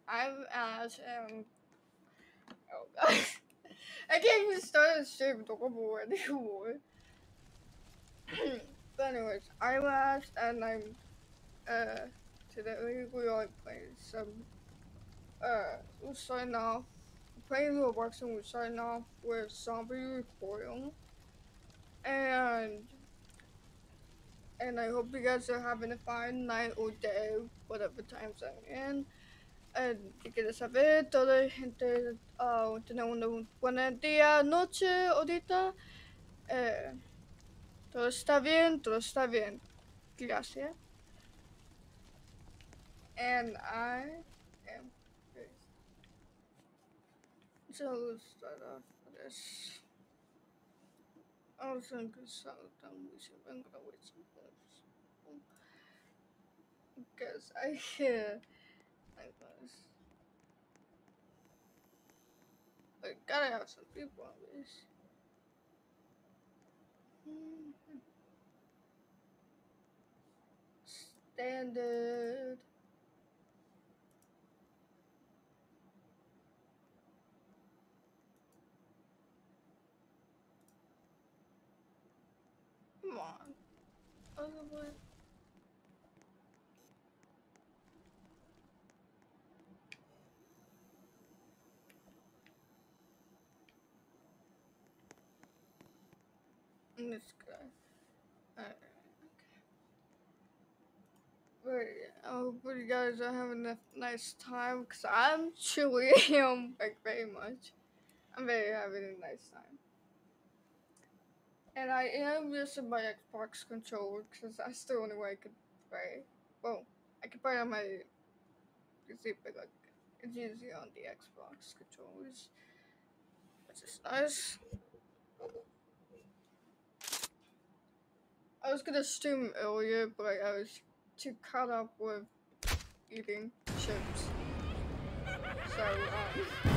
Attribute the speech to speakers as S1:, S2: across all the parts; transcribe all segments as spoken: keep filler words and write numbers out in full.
S1: I'm Ash, and oh god, I can't even start a stream normal anymore. But anyways, I'm Ash, and I'm uh today we are playing some uh we're starting off playing Roblox, and we're starting off with Zombie Recoil, and and I hope you guys are having a fine night or day, whatever time zone you're in. Eh, que quieres saber, toda gente uh, tenemos un buen día, noche, ahorita. Eh, todo está bien, todo está bien. Gracias. And I am very. So let's start off with this. I was thinking something we should bring it away some clips. Because I hear. I was. I gotta have some people on this. Standard. Come on. Otherwise. This guy. Alright. But I hope you guys are having a nice time, because I'm truly am, like, very much. I'm very having a nice time. And I am using my Xbox controller, because that's the only way I could play. Well, I can play on my P C, but like, it's usually on the Xbox controllers, which is nice. I was gonna stream earlier, but I was too caught up with eating chips. So, um...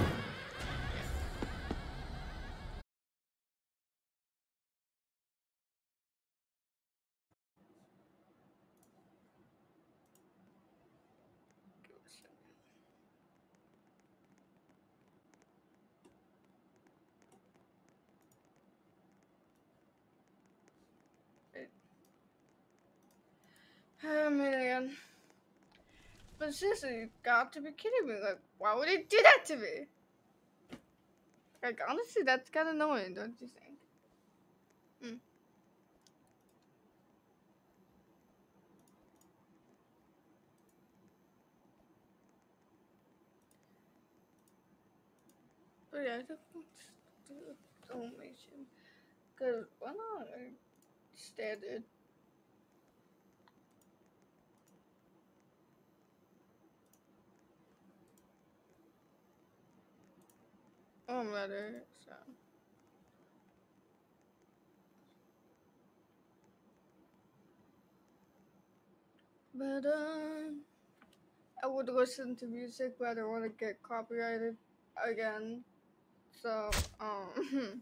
S1: Oh man. But seriously, you got to be kidding me. Like, why would he do that to me? Like, honestly, that's kind of annoying, don't you think? Hmm. But yeah, I don't do filmation. Because why not? Like, standard. Oh, matter, so. But, um, I would listen to music, but I don't want to get copyrighted again. So, um,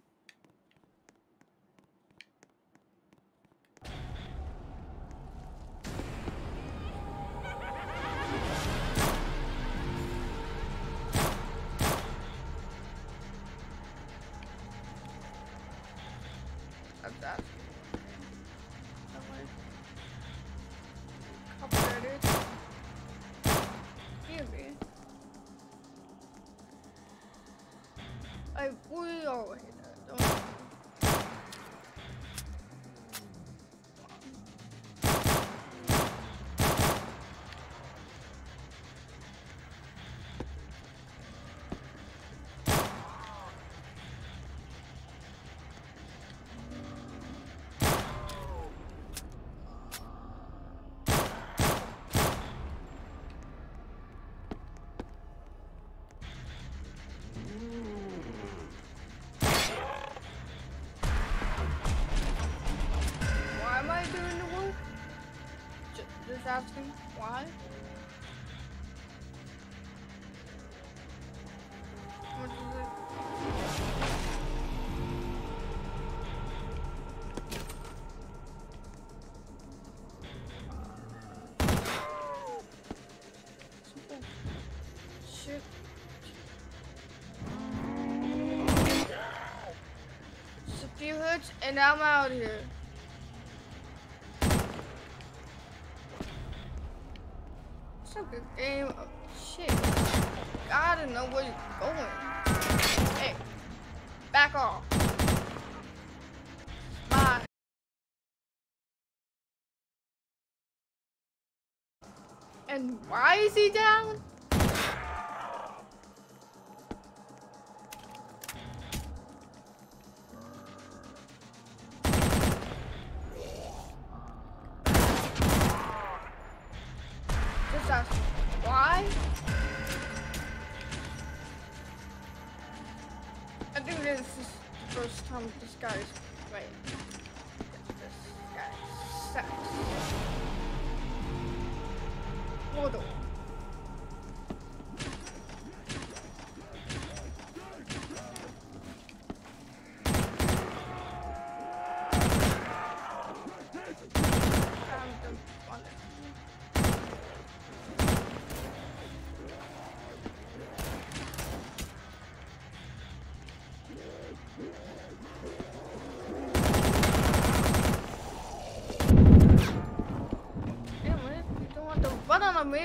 S1: that's that. Copyrighted. Maybe. I we all hate that, don't we? Why am I doing the work? J just asking why? What is it? few hits, and I'm out here. It's like a game of shit. Gotta know where you're going. Hey, back off. Bye. And why is he down? Just ask why? I think this is the first time this guy's playing. This guy sucks. Model. Me.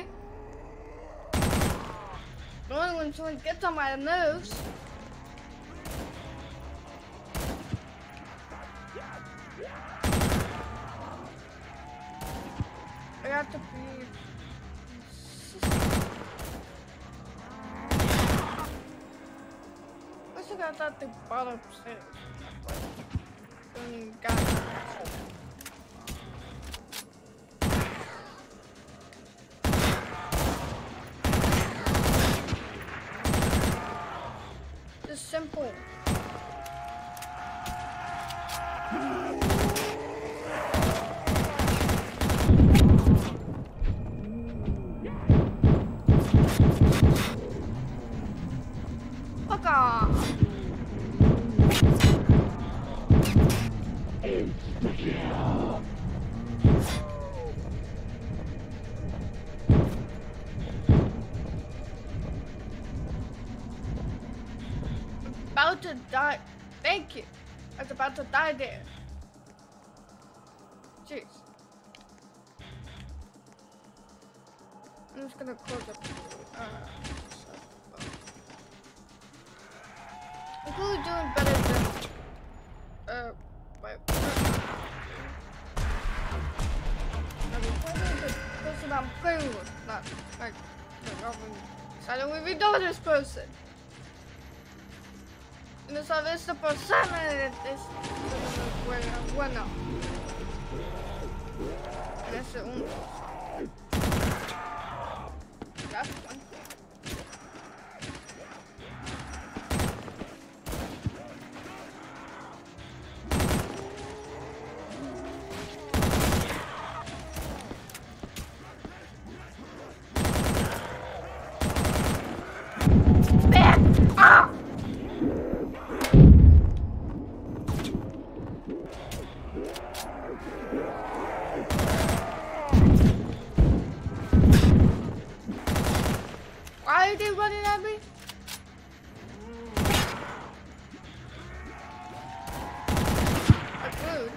S1: Only when someone gets on my nerves. I got to be. I still got that the bottom stairs. Don't even got it. Simple. Fuck off. About to die. Thank you. I was about to die there. Jeez. I'm just gonna close up. Uh, I'm really doing better than. Uh, wait. I'm playing with the person I'm playing with, not like the government. I don't even know this person. No sabes esta persona es bueno, bueno. En ese segundo. That's one thing. Back off! Why are they running at me? That's rude.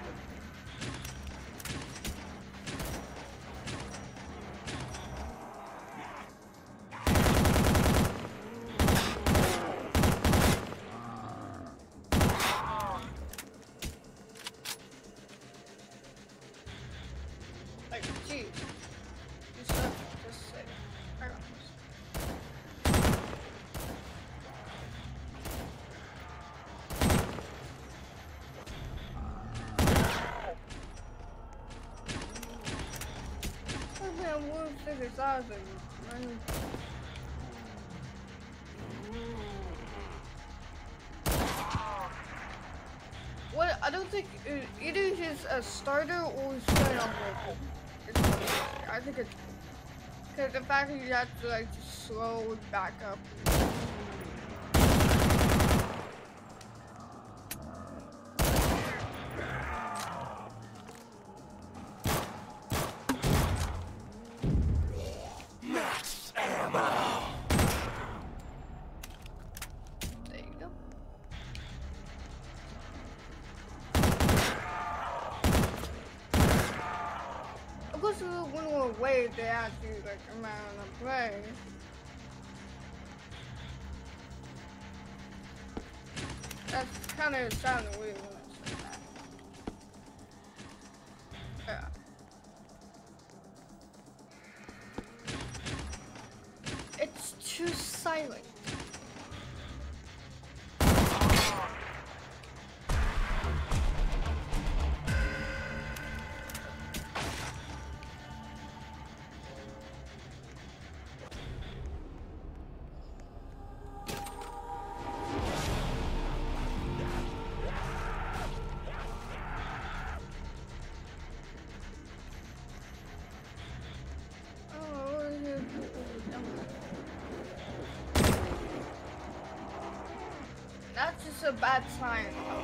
S1: Like, geez. You suck. Just say. I got this. I think I'm going to figure this out. What? I don't think it, either he's a starter or he's playing on mobile. I think it's because the fact that you have to like just slow it back up.
S2: Max ammo.
S1: There you go. supposed to when we're away, they actually like come out and play. That's kind of sounding weird when I say that. Yeah. It's too silent. That's just a bad sign.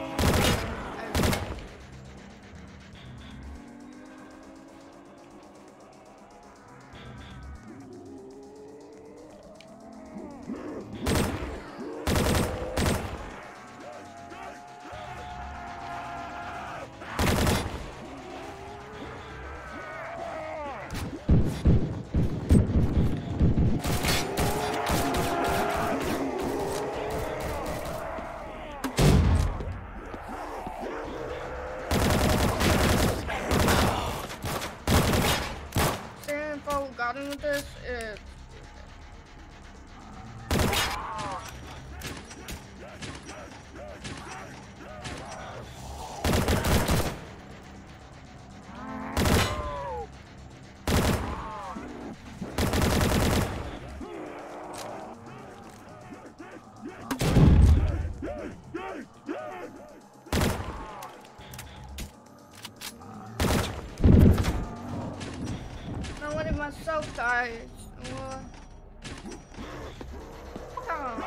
S1: Gotten with this is myself died. Uh, oh.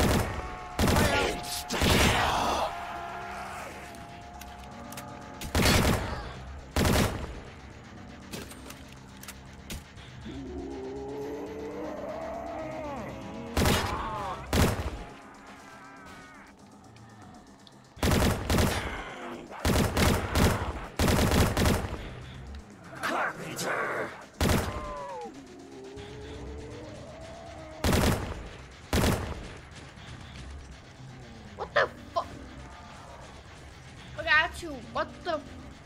S2: Carpenter!
S1: What the fuck? Look at you. What the?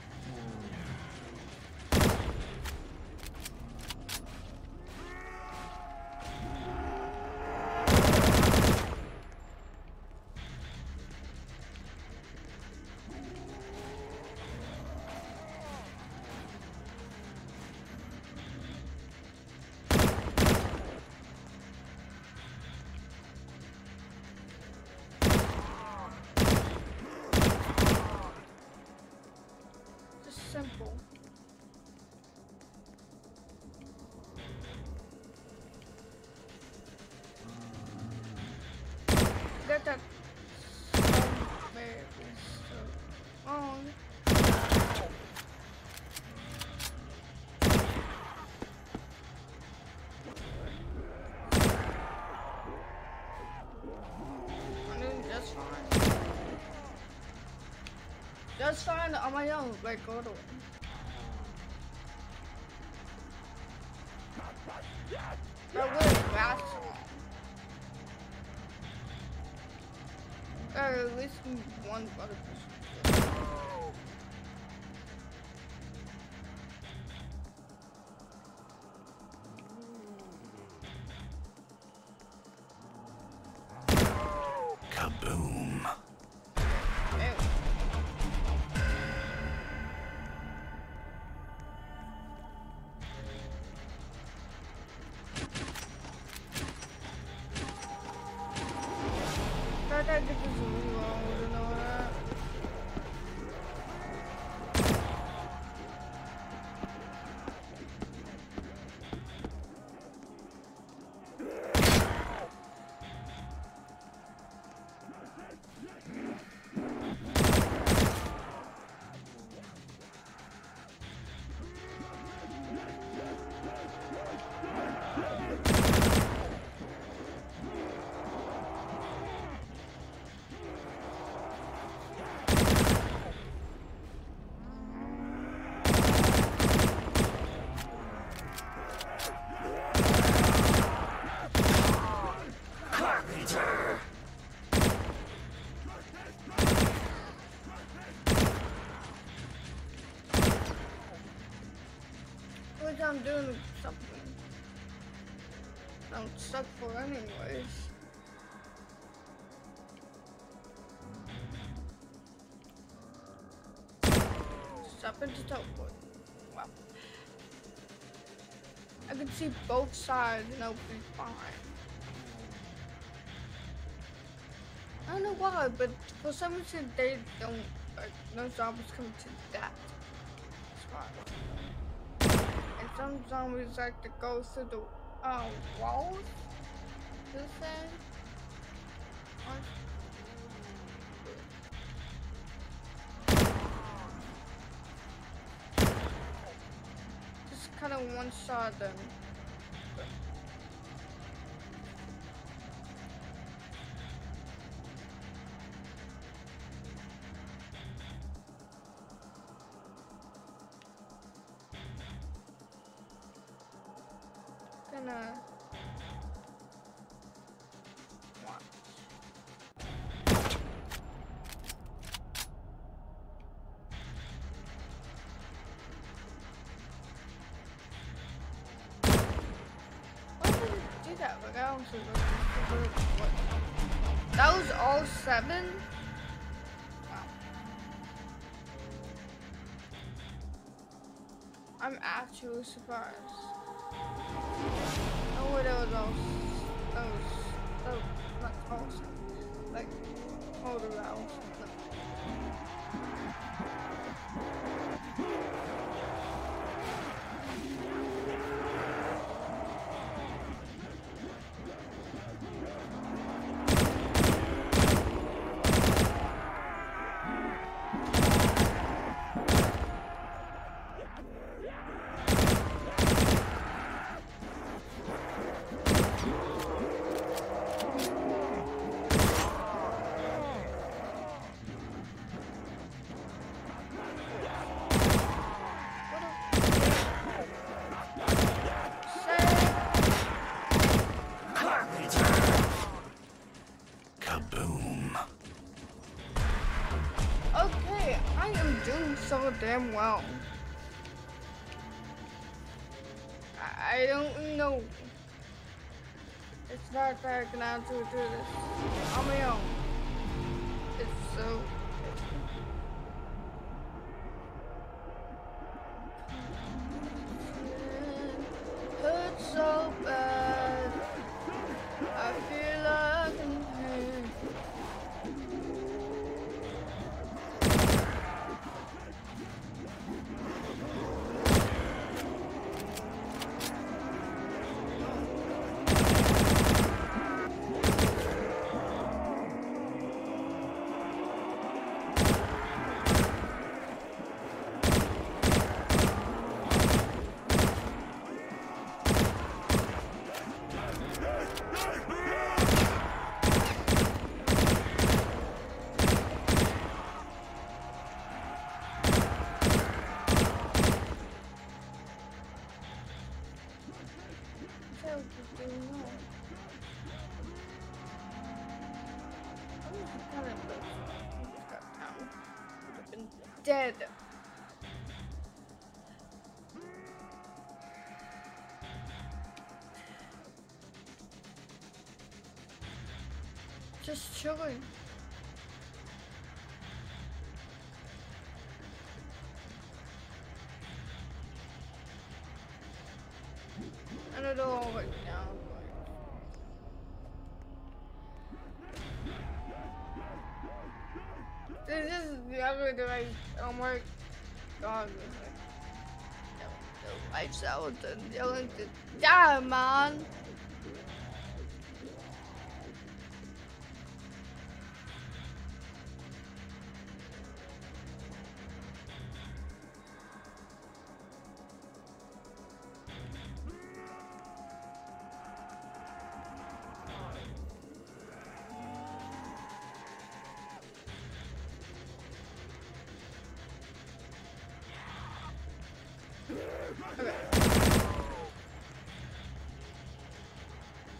S1: Simple. Get that on. I'm doing just fine. Just fine on my own, like go to it. That would have lasted. Uh, at least one other person.
S2: Kaboom.
S1: Ew. That guy did this really well, you know that? Which I'm doing something I'm stuck for anyways. Step into teleport. Wow. I can see both sides and I'll be fine. I don't know why, but for some reason they don't, like, no zombies come to that spot. And some zombies like to go through the um, walls, this thing. Just kind of one shot them. Gonna watch. Why did it do that? Like I don't see what. what- That was all seven? Wow. I'm actually surprised. Oh, what are those? Those, those, not those, like, hold around. So damn well. I, I don't know. It's not that I can actually do this on my own. It's so. Hurts so bad. I feel like in pain. Dead. Just chilling. I don't know right now. This is the other way. Oh my god. No, no, lights out and yelling to die, man. Okay.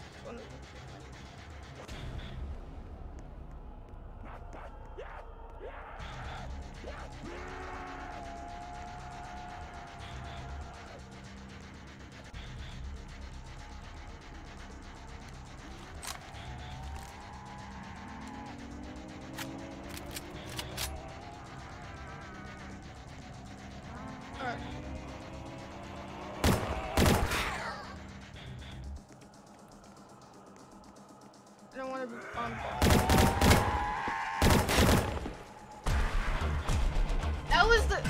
S1: Alright. I don't want to be on That was the.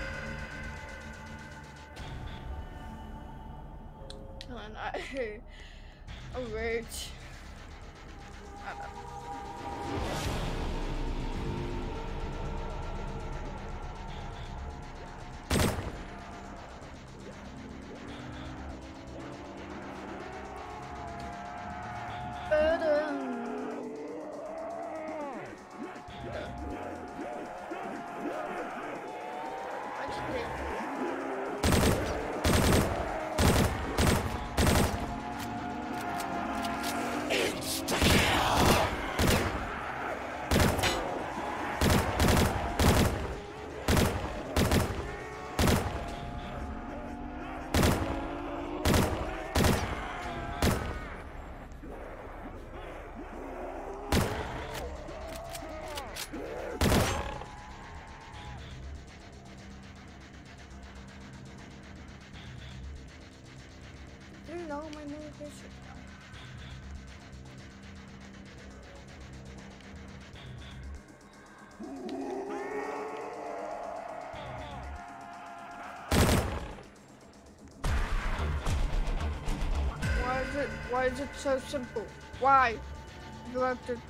S1: Come on, I. I'm rage. I don't know. You know my new picture. Why is it? Why is it so simple? Why? You have to.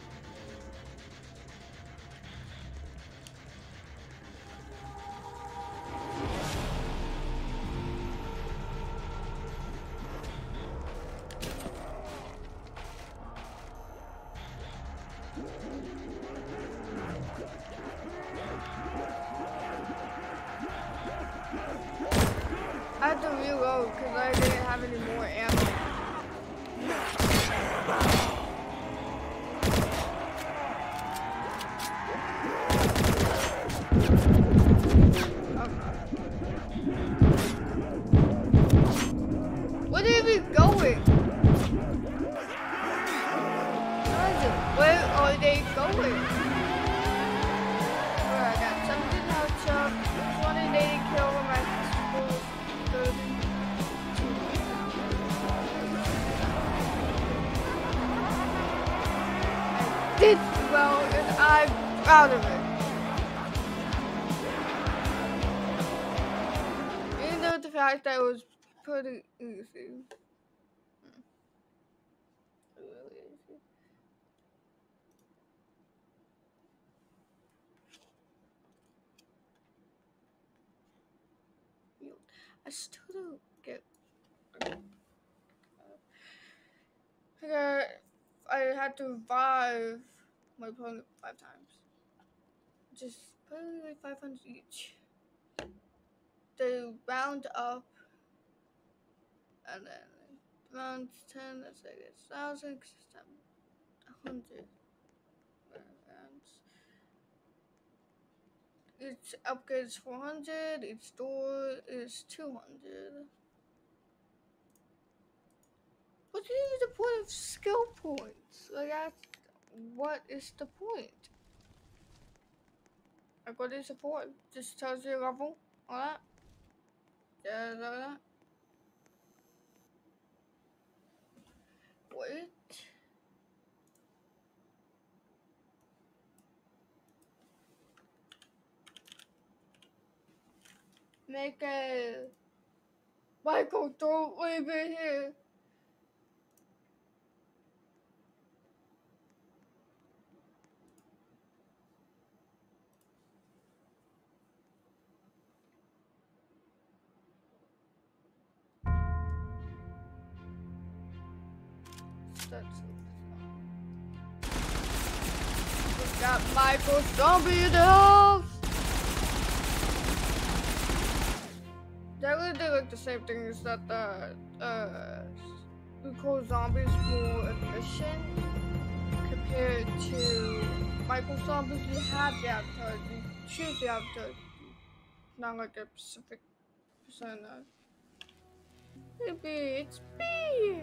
S1: I had to reload because I didn't have any more ammo. Where are we going? Where are they going? Alright, I got seventeen health up, twenty eighty kill on my full thirty. I did well and I'm proud of it. Even though the fact that it was pretty easy. Really easy. I still don't get. I got. I had to revive my opponent five times. Just probably like five hundred each. They round up, and then round ten. That's like a thousand, a hundred. Each upgrade is four hundred. Each door is two hundred. What is the point of skill points? Like, that's, what is the point? Like, what is the point? Just tells you your level, all that. Yeah, all that. Wait. Make a Michael, don't leave it here. That's we got Michael Zombie in the house. That really did like the same thing as that the uh we call zombies more a mission compared to Michael Zombies. You have the avatar, you choose the avatar, not like a specific persona. Maybe it's me.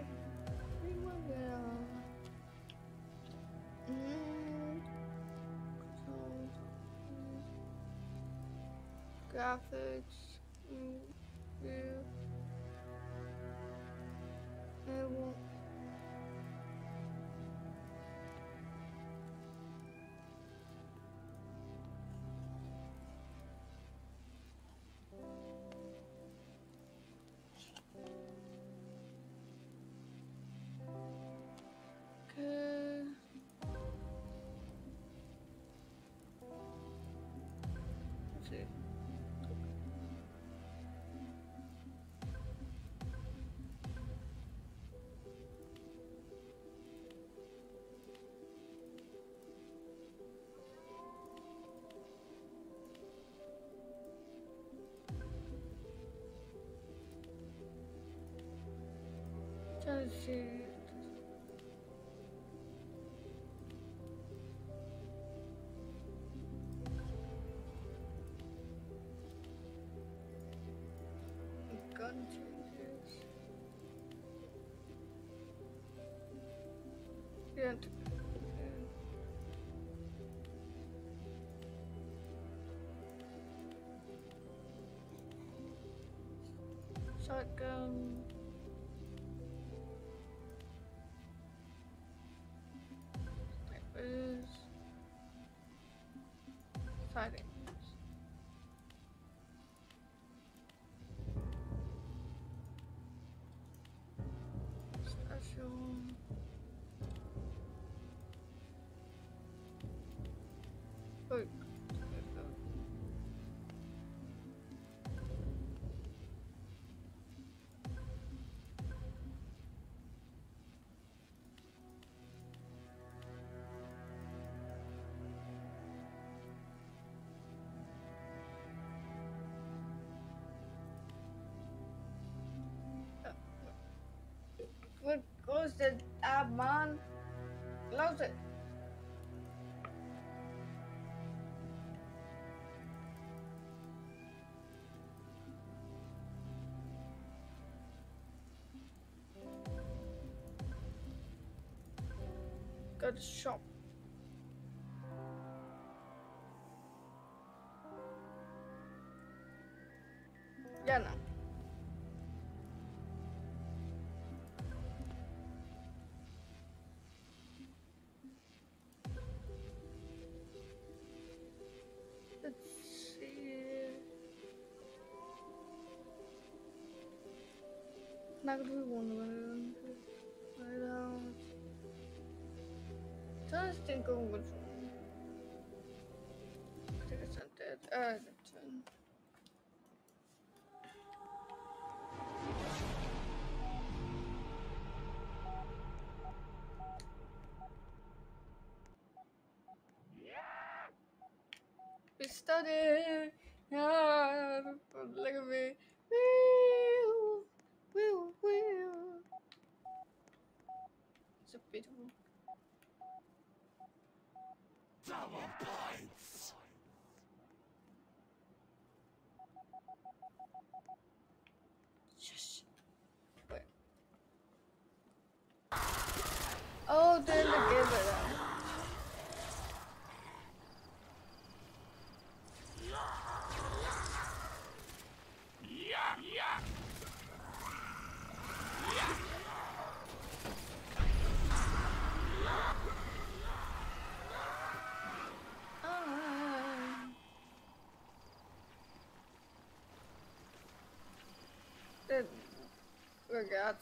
S1: Mm. Graphics. Mm, yeah. I won't. Okay. Let's see. Trying to see. Gun changes. Yeah. Shotgun. Snipers. Sightings. Special. Wait. What goes the tab, man? Close it. Go to shop. Yeah, no. Let's see. Not gonna be one one. I don't. Just think of which one. I think it's not dead. Uh, that's one. We study. Yeah, look at me. Woo, woo, woo. It's a beautiful.
S2: Double points.
S1: Shush. Wait. Oh, then the game it up.
S2: Yeah, yeah.
S1: Then we got.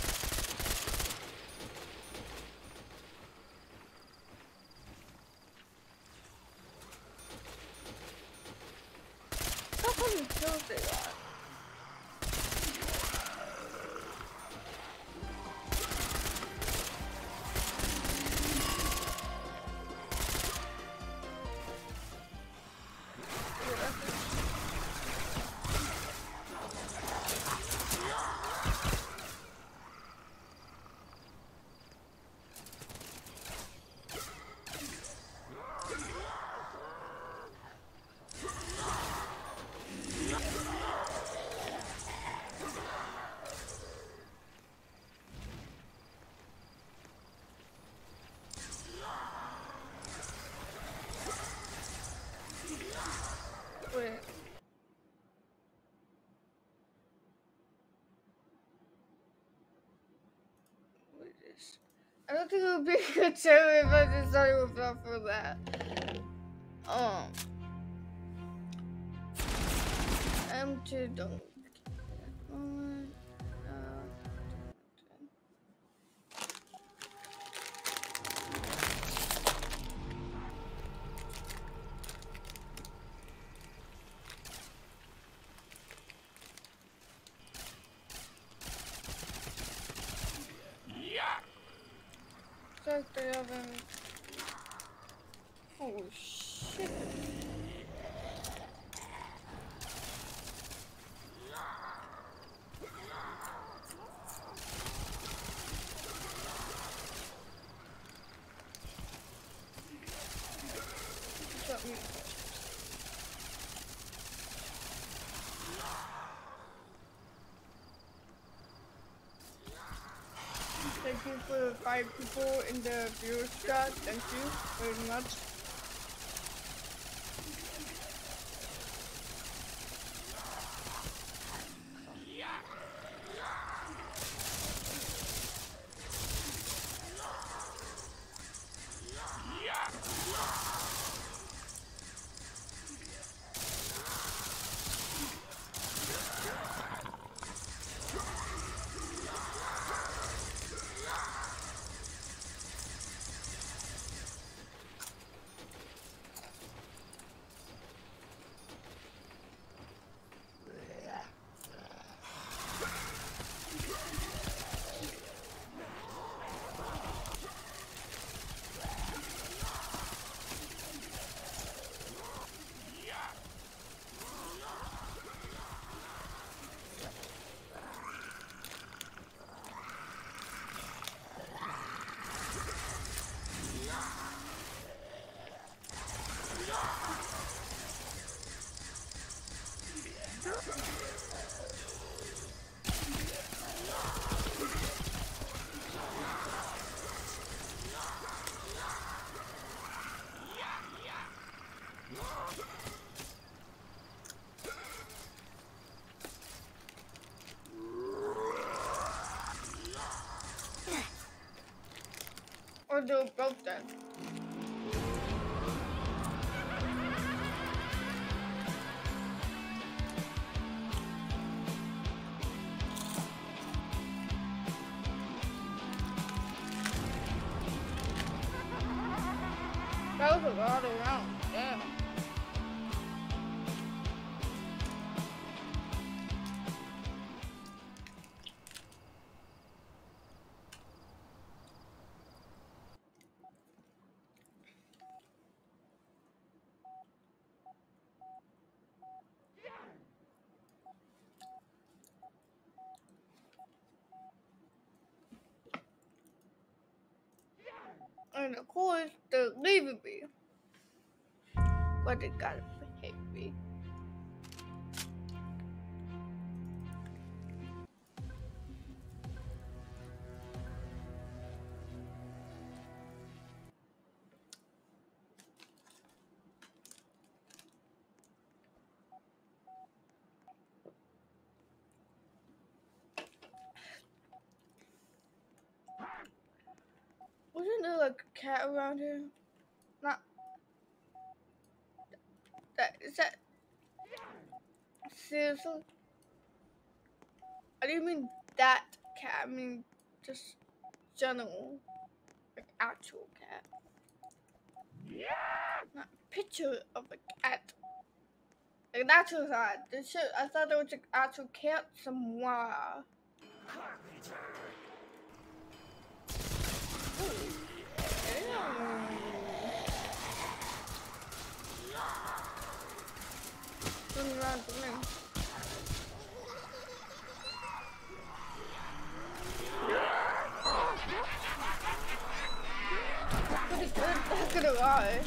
S1: How many kills they got? I don't think it would be a good show if I just started without for that. Um, I'm too dumb. Um, uh, it's like they haven't. Oh shit. Let me. Thank you for the five people in the viewer chat. Thank you very much. Or they're both dead. That was a lot of rounds, damn. And of course, they're leaving me. But they gotta hate me. Wasn't there like a cat around here? Not that. Is that seriously? I didn't mean that cat. I mean just general, like actual cat. Not a picture of a cat. Like an actual cat. This shit, I thought there was an actual cat somewhere. Ooh. Turn around to me. Pretty good, not gonna lie.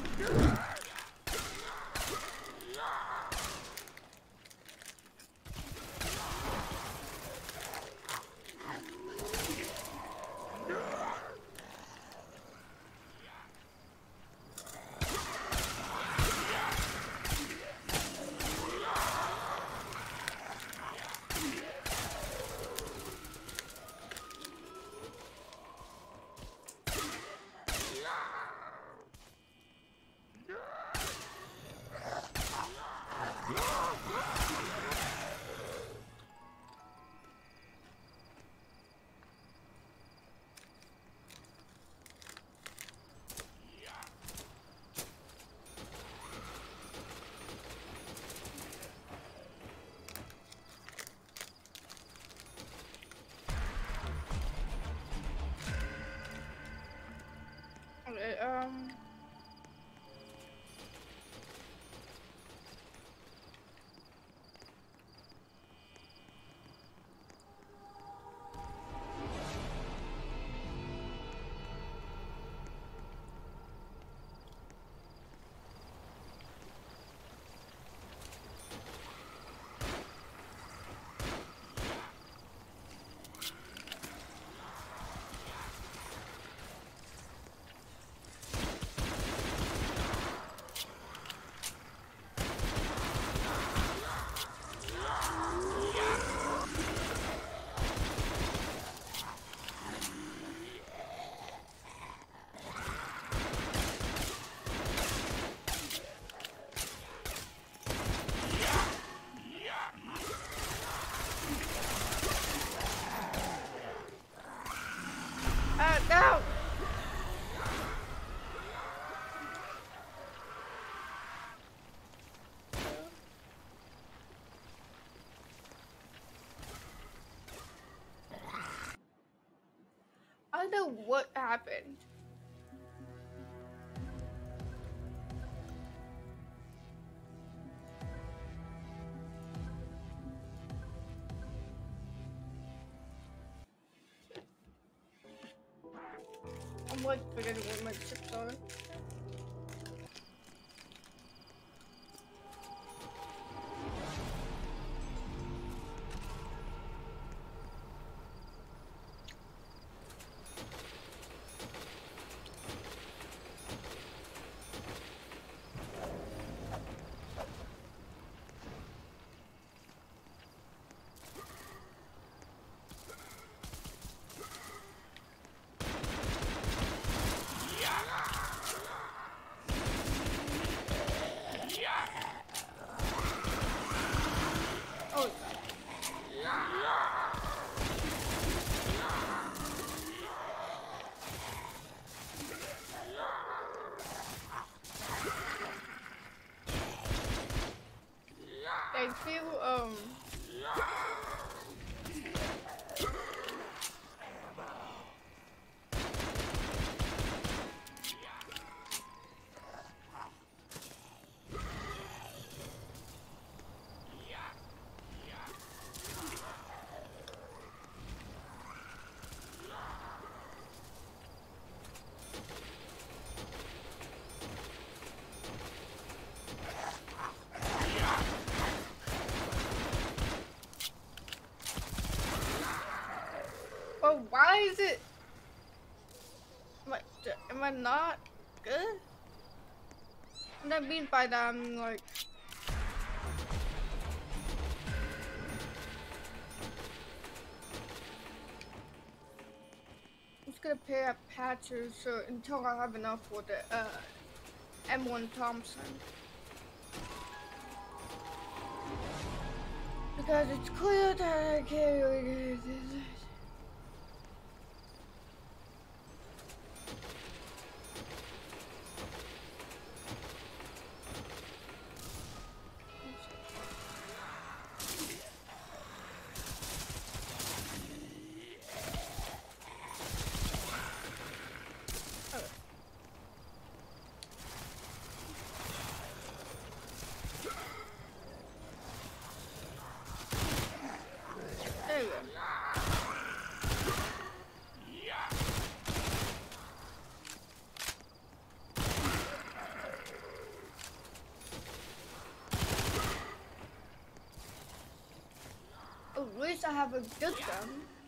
S1: wonder what happened. I'm like forgetting what my chips are. Oh, I feel um. But why is it? Am I, am I not good? What I mean by that, I'm like. I'm just gonna pay up patches so until I have enough for the uh, M one Thompson. Because it's clear that I can't really do this. There we go. Oh, at least I have a good gun.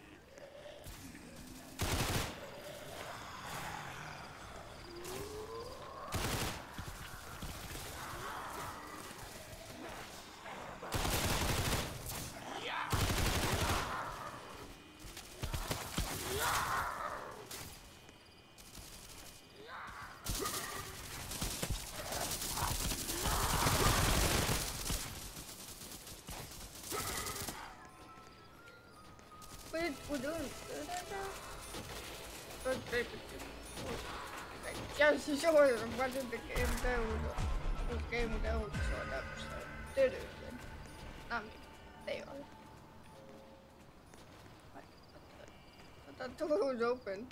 S1: We're, we're doing good right now. But they, just to show you what the game there was, the game there was short up, so they're doing good. Not me, they are. I thought the door was open.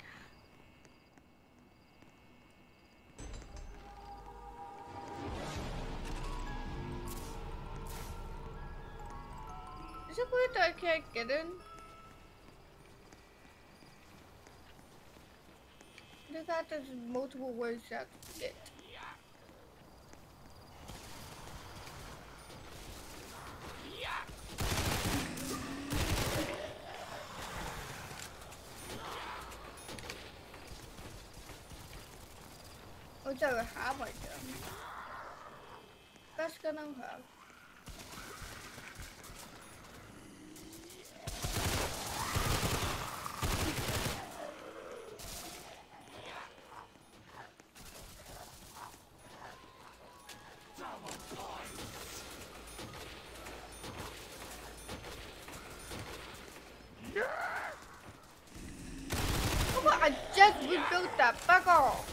S1: Is it weird that I can't get in? I thought there's multiple ways you have to get. Which I have, I guess. Best gun I have. Oh, I just rebuilt that. Back off.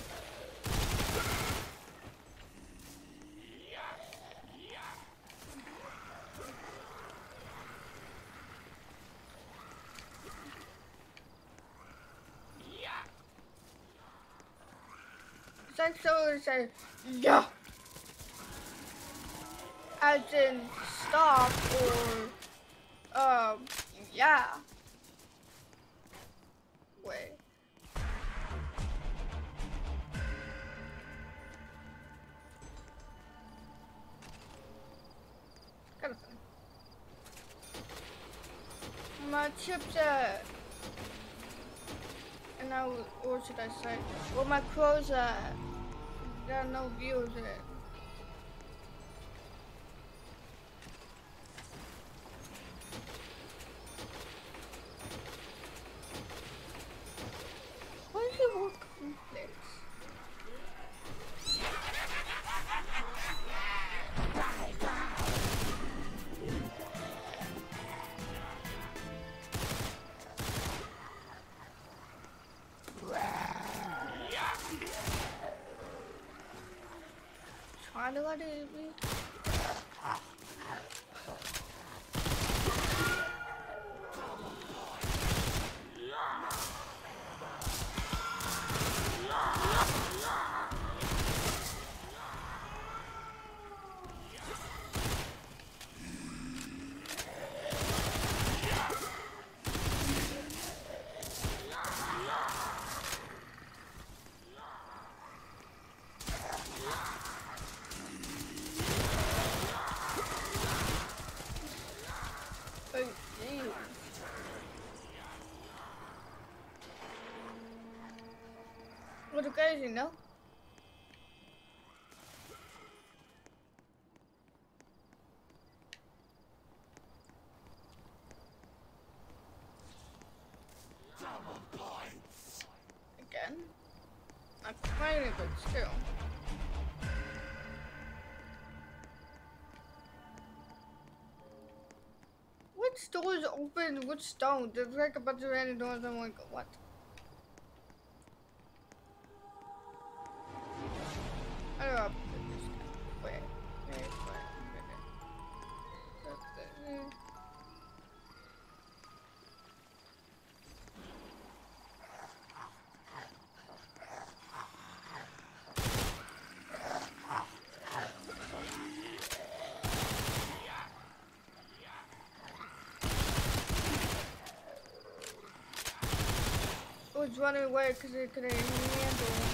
S1: think someone would say, yeah. As in stop or, um, yeah. Wait. Kind of funny. My chips at? And now, what should I say? Well, my crows at? There are no views in it. Why is it more complex? Trying to let it eat me? Oh, damn. What a crazy, no?
S2: Double points.
S1: Again? I'm complaining, but still. Which doors open? Which don't? There's like a bunch of random doors. I'm like, what? I don't know. Wait, wait, wait a minute. It was running away because it couldn't handle.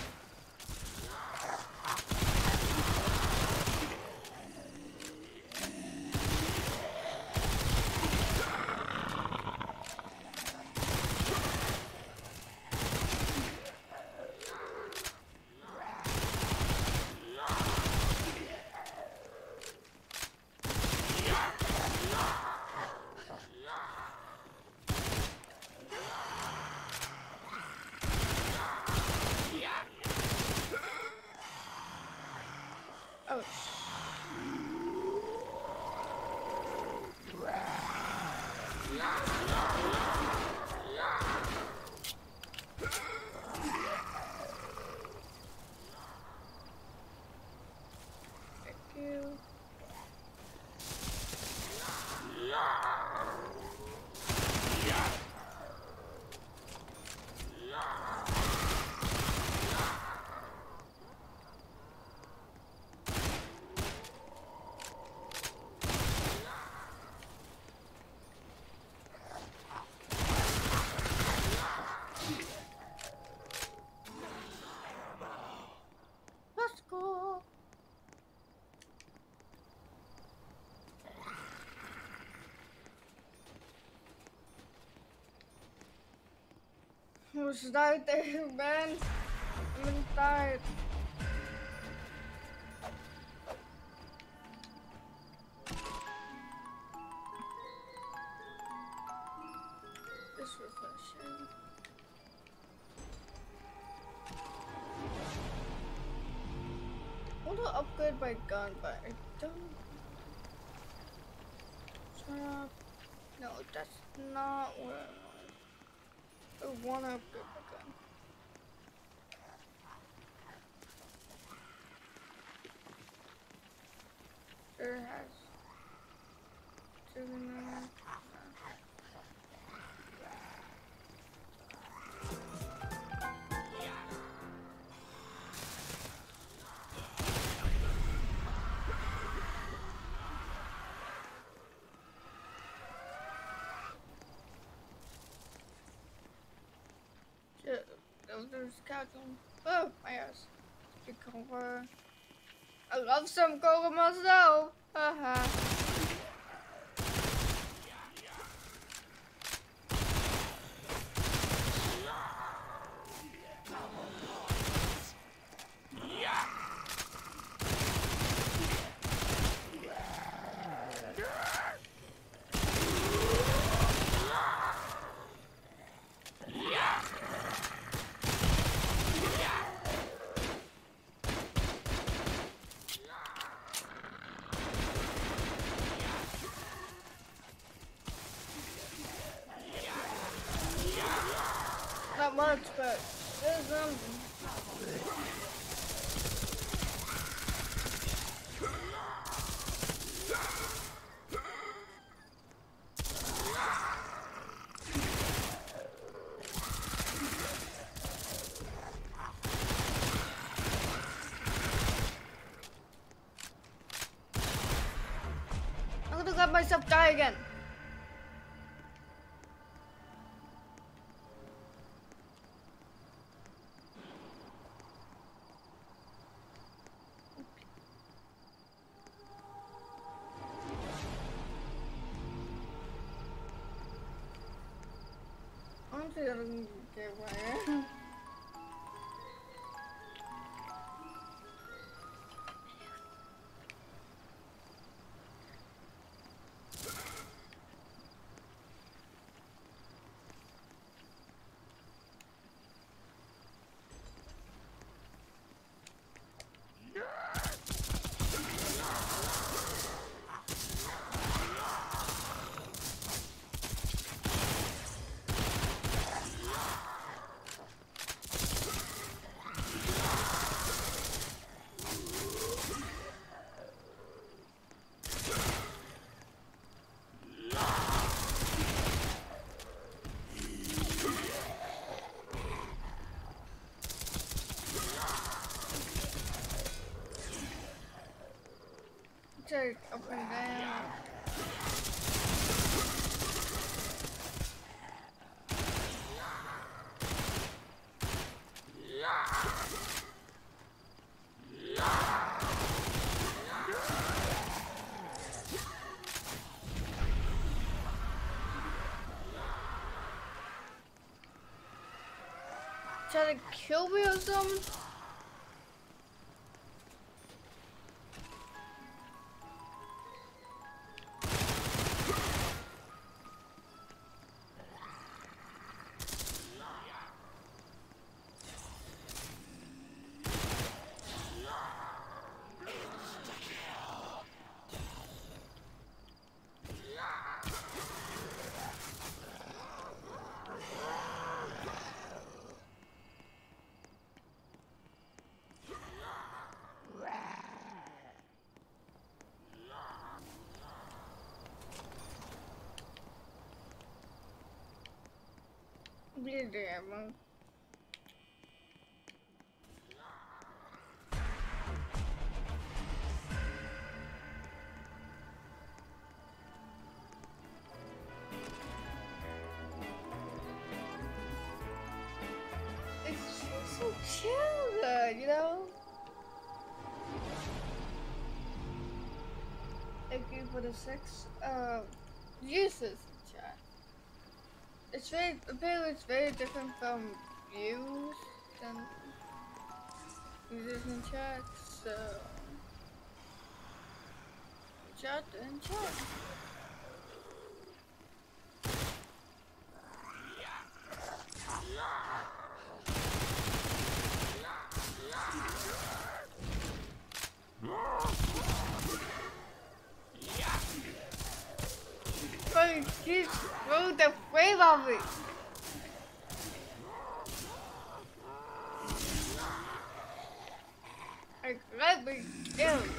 S1: Oh, thank you. Let's go. Who's right there, man? I'm inside. This reflection. I want to upgrade my gun, but I don't. Shut up. No, that's not what I want. I want to upgrade my gun. Sure has. Two minutes. there's a couch on. Oh, my ass. Big cover. I love some cover myself. Haha. Not much, but there's something. I'm gonna let myself die again. Honestly, I don't care where I am. Take up and down. Try to kill me or something? Bleed the ammo. It's just so chill, you know? Thank you for the six uh, uses in chat. It's very, apparently it's very different from views than users in chat, so chat and chat. But he's threw the flame on me. Like, let me kill you.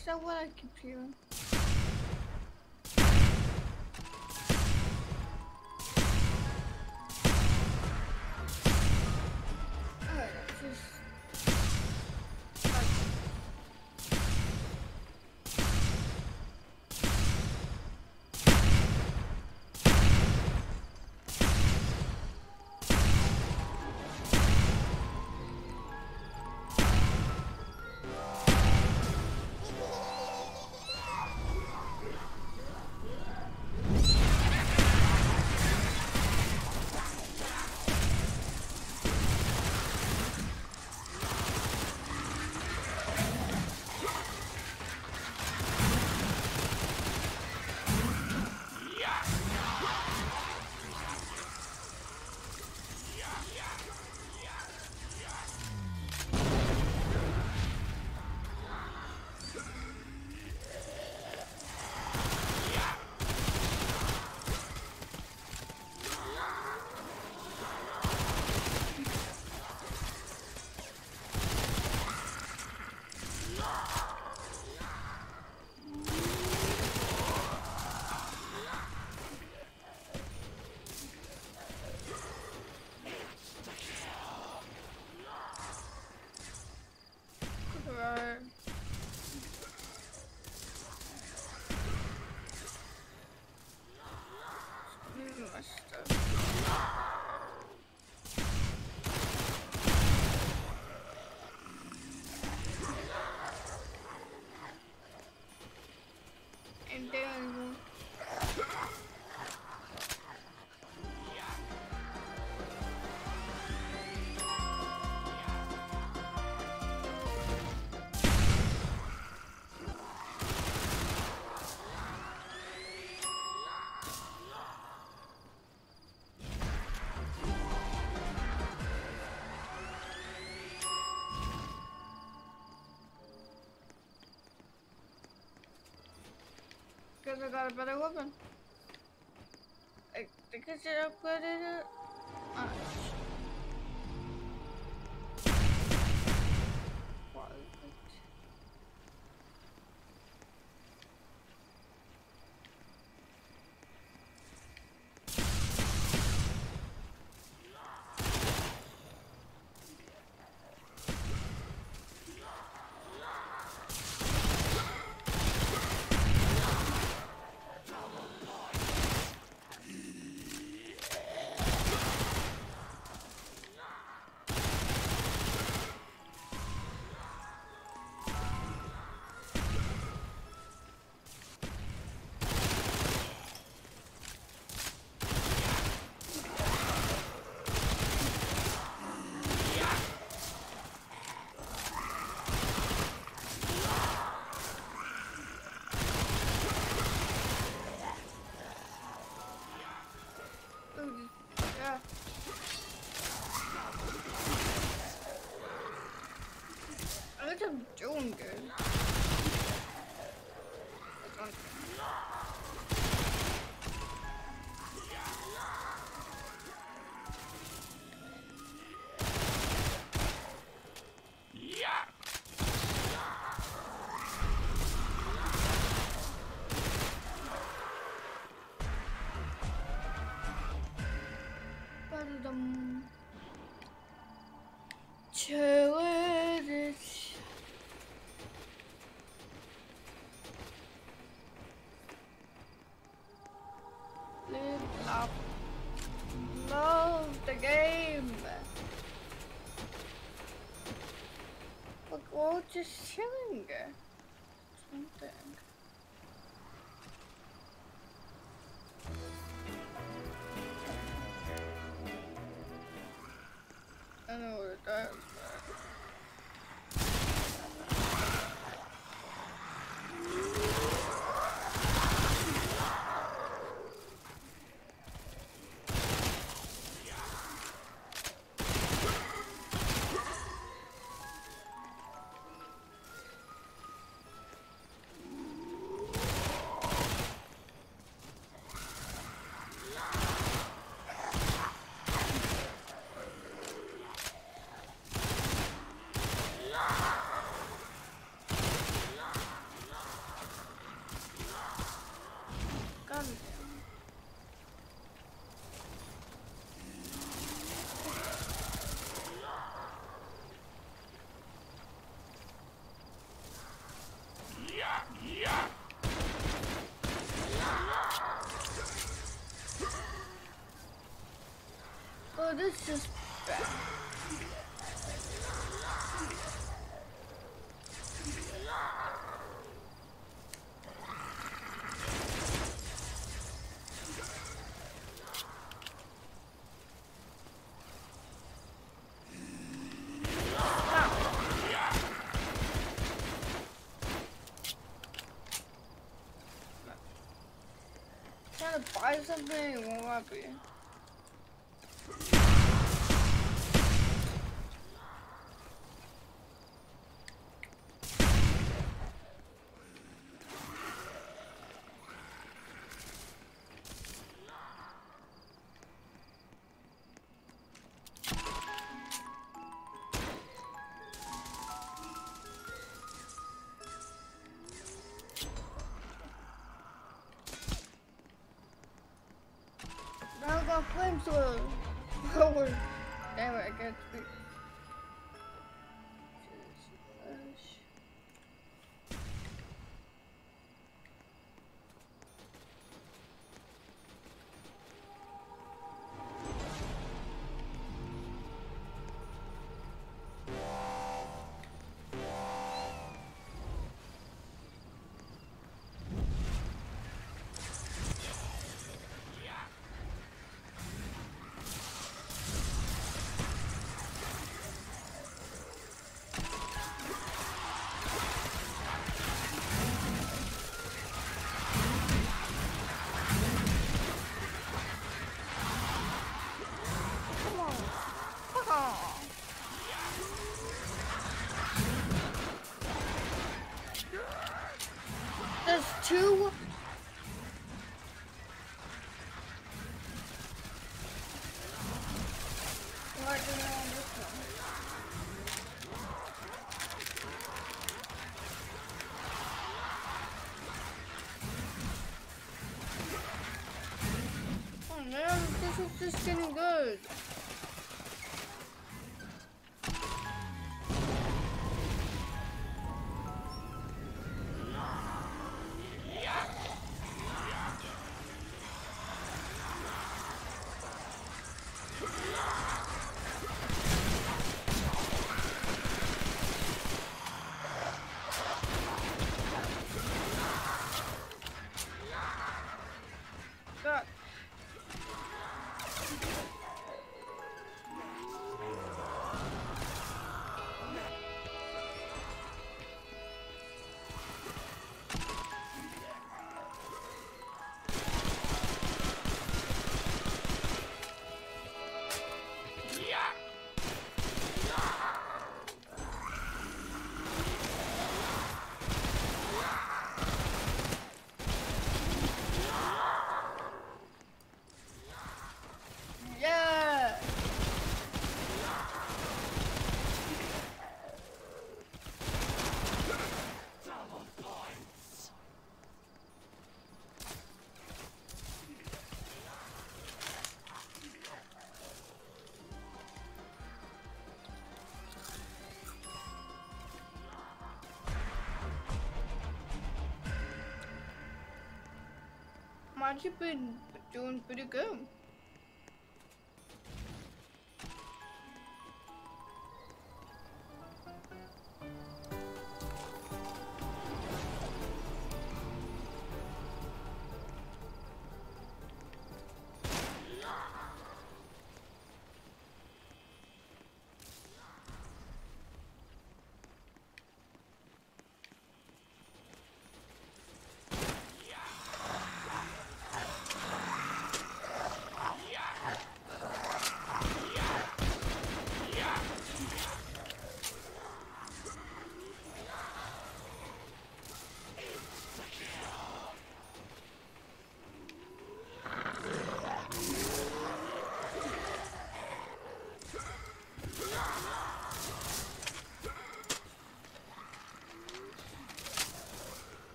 S1: Is that what I keep hearing? Alright, just... And then... Because I got a better weapon. I think I should upgrade it. Uh, what is it? Yeah. I think I'm doing good. That's one thing. Ba-da-dum. Chill it. Live up. Love the game. Look, we're just chilling. Something. I know what it does, but... Oh, this is just bad. Trying to buy something, it won't let me. Now I got flamethrower. Oh, damn it, I can't speak. There's two. What do you on this one? Oh man, this is just getting good. God. Yeah.
S2: Double points.
S1: Might have been doing pretty good.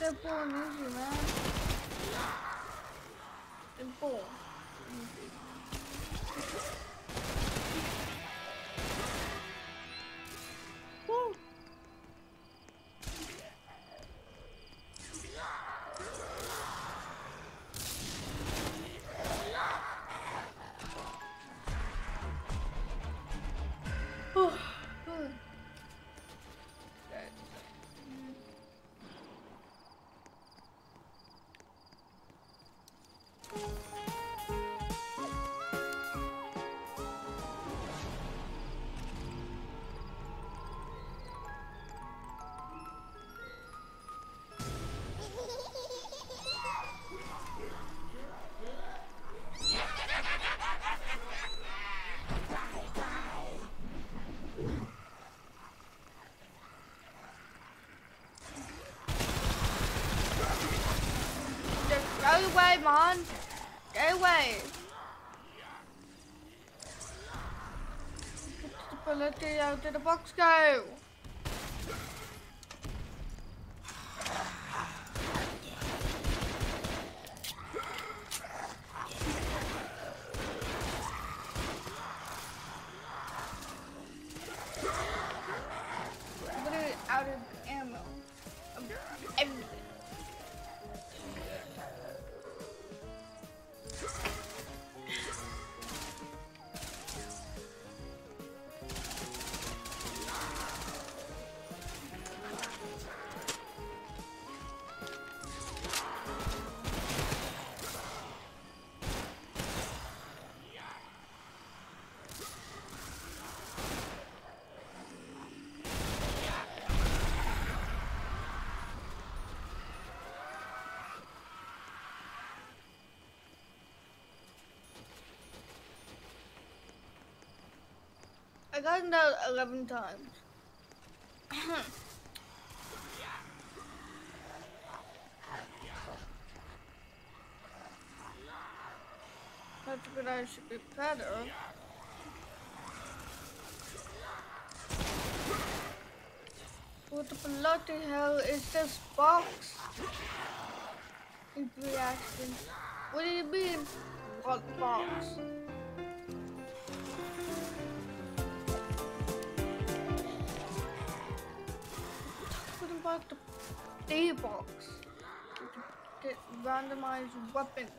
S1: simple and easy, man. Simple. Easy. Woo! Go away, man. Go away. Put the out of the box, go. Put it out of ammo. Everything. I got it out eleven times. That's good. I should be better. What the bloody hell is this box? Reaction. What do you mean? What box? About the D box to get randomized weapons.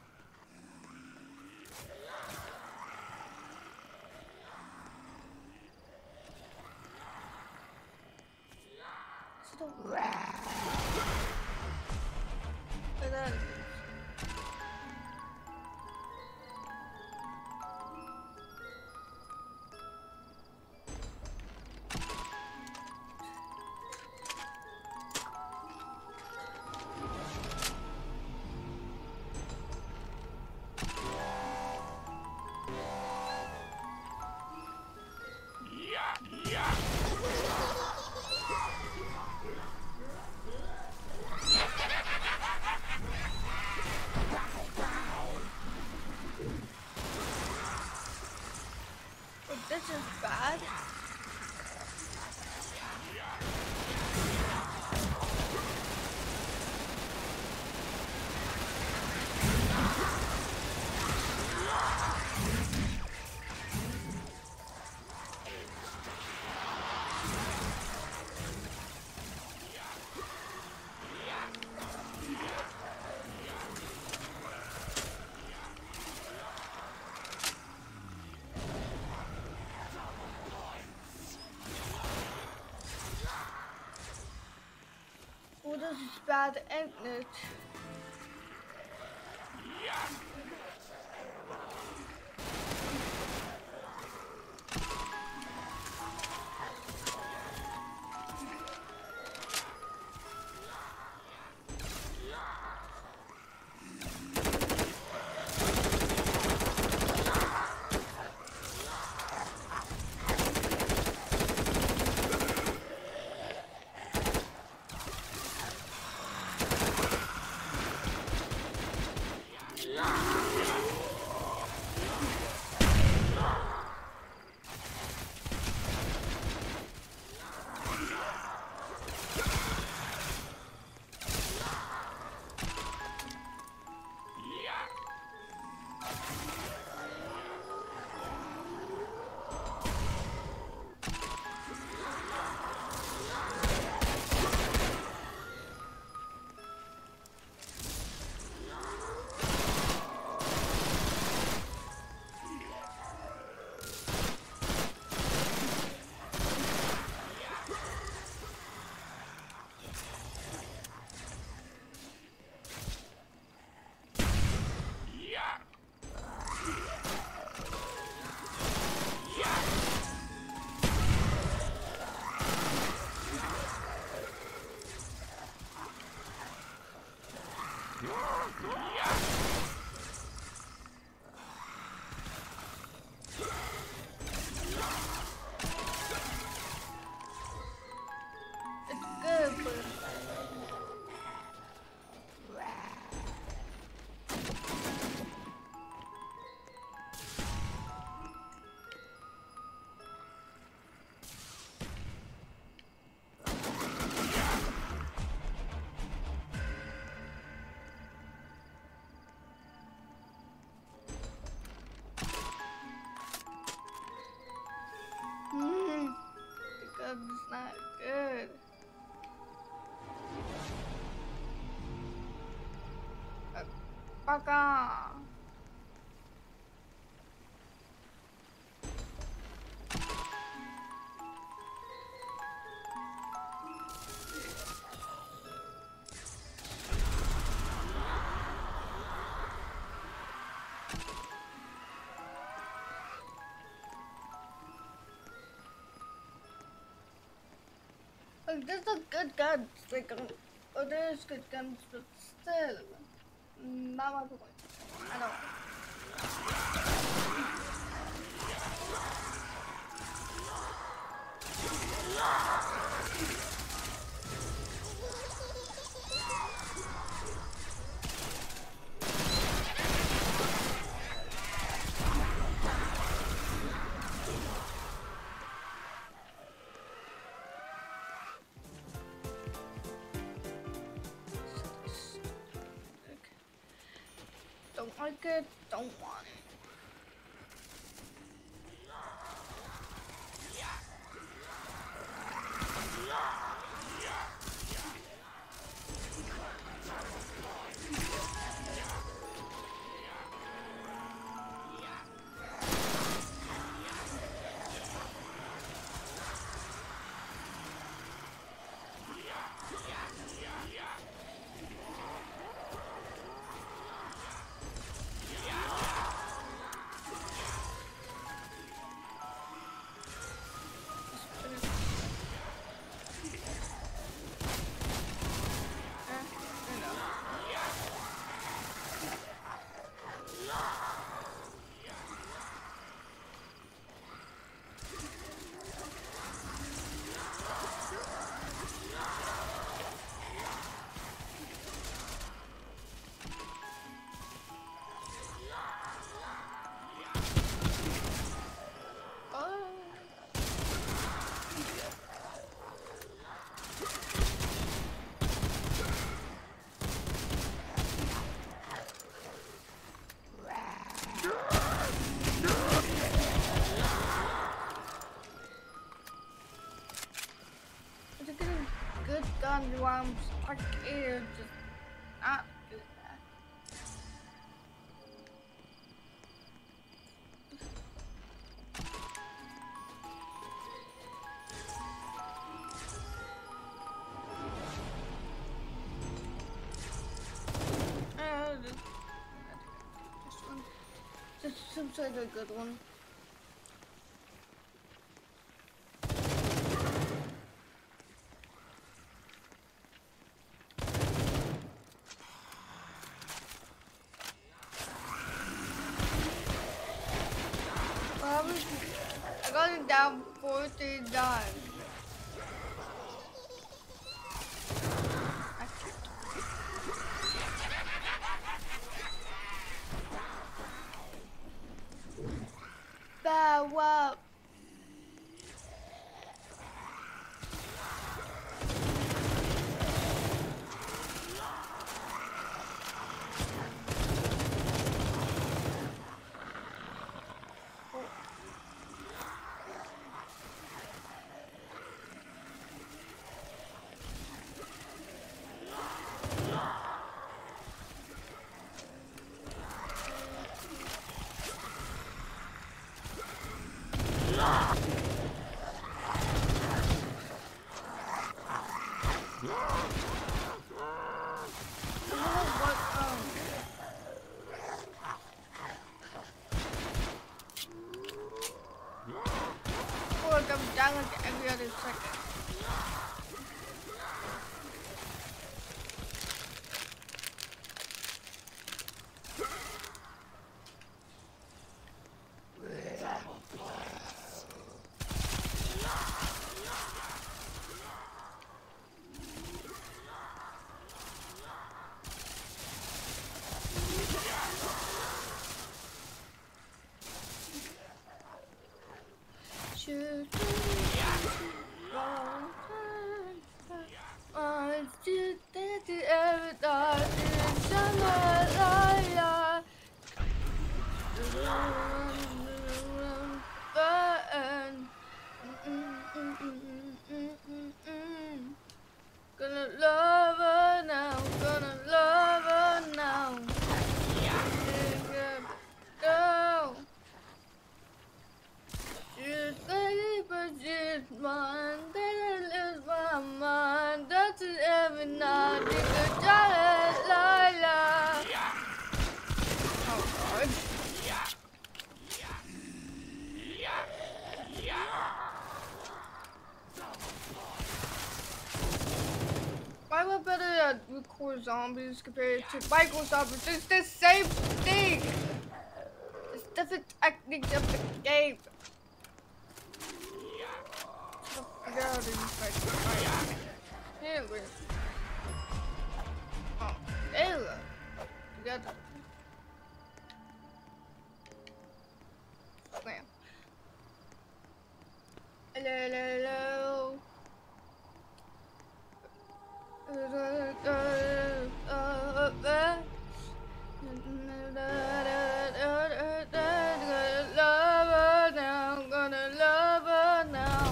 S1: Stop. And then this is bad. Oh, this is bad, ain't it? Yeah. 아빠가 like there's a good guns, like um, oh there's good guns, but still not my point. I don't. Don't like it, don't want it. Good gun while I'm stuck here, just not do that. Uh, this, this one, this seems like a good one. I got it down forty times. Bow up. I'm down like every other second. Shoot. Whoa. mind, then I lose my mind. That's it every night. You could try it, la la. Oh God. Why would better uh, record zombies compared to micro zombies? It's the same thing. It's different techniques of the game. So figure out these like anyway. Oh, there we go. Together. Slam. Hello, hello, hello. Love her now, I'm gonna love her now.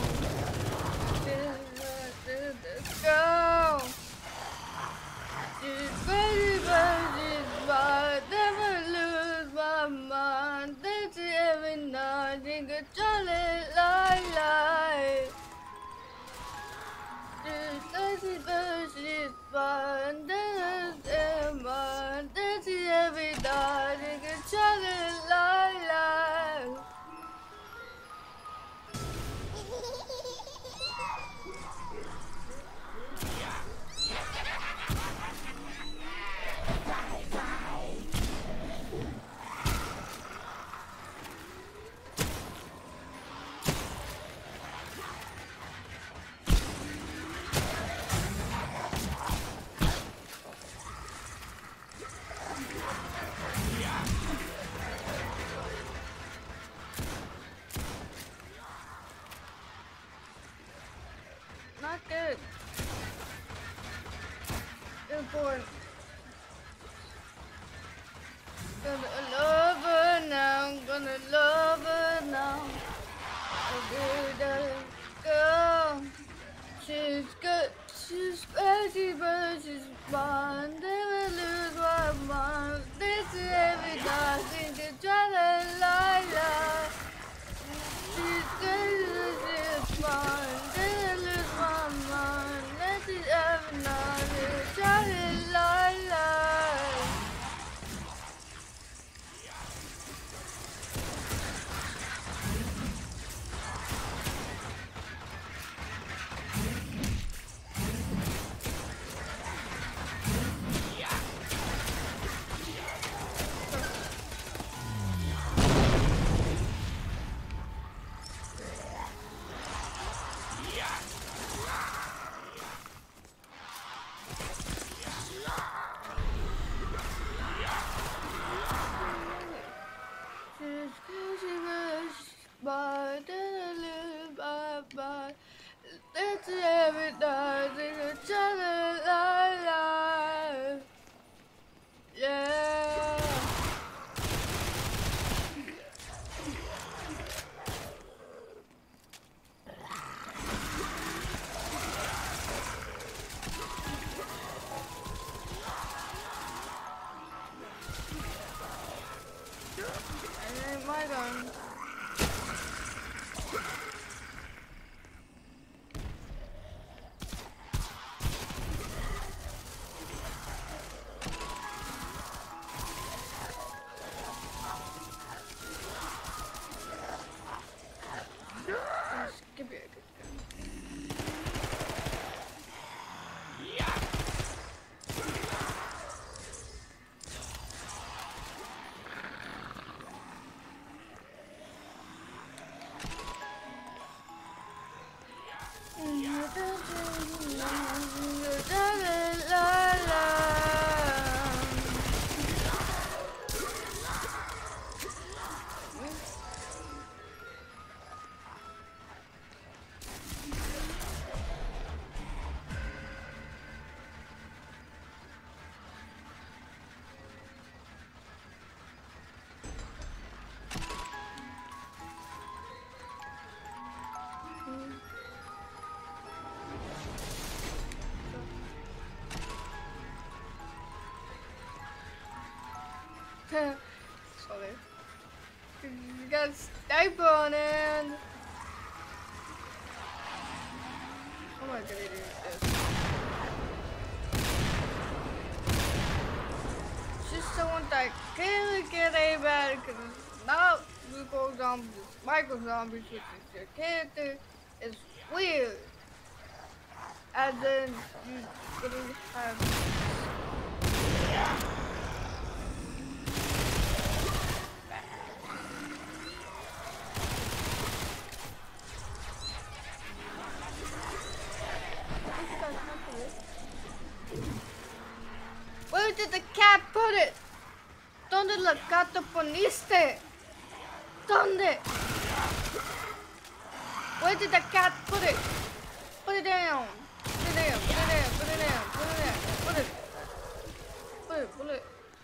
S1: Let's go. She's crazy, but she's mine. Never lose my mind. That's it every night. Think of Charlie, lie, lie. She's crazy, but she's mine. That's it, mine. That's it every night. Think of Charlie, lie, lie. Not good. Important. Gonna love her now. I'm gonna love her now. A good girl. She's good. She's crazy, but she's mine. Never lose my mind. This is every night. Think you try to lie, lie. She's crazy, but she's mine. Never lose my mind. This is every night. Think you try to lie, lie. She's crazy, but she's mine. Never lose my mind. This is every night. Think you try to lie, lie. Yeah. It ain't my gun. Just give me a good gun. Sorry. You got a sniper on it. gonna do this. She's someone that can't get anybody because it's not Lugo Zombies, it's Michael Zombies, which is your character. It's weird. And then you gonna have. Where did the cat put it? ¿Dónde la gata poniste? ¿Dónde? Where did the cat put it? Put it down. Put it down. Put it down. Put it down. Put it down. Put it. Put it. Put it.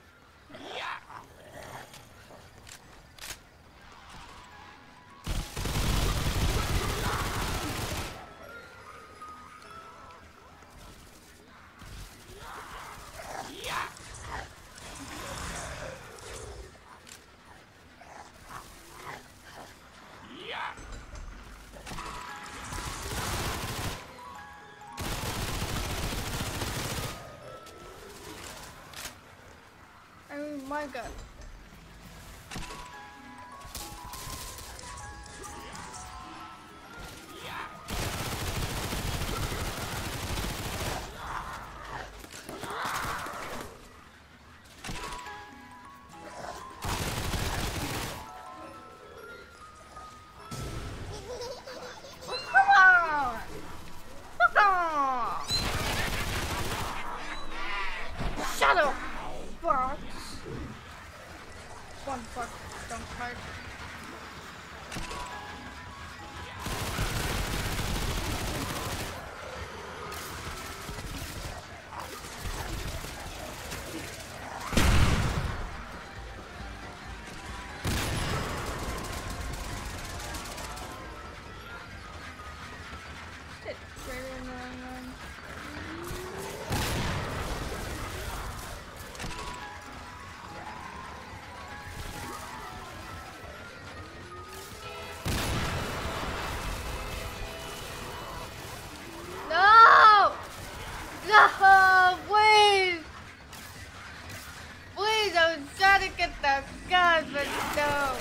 S1: Oh my god. Shadow box. One fuck, don't hurt. Shit, very annoying. No, please! Please, I was trying to get the gun, but no.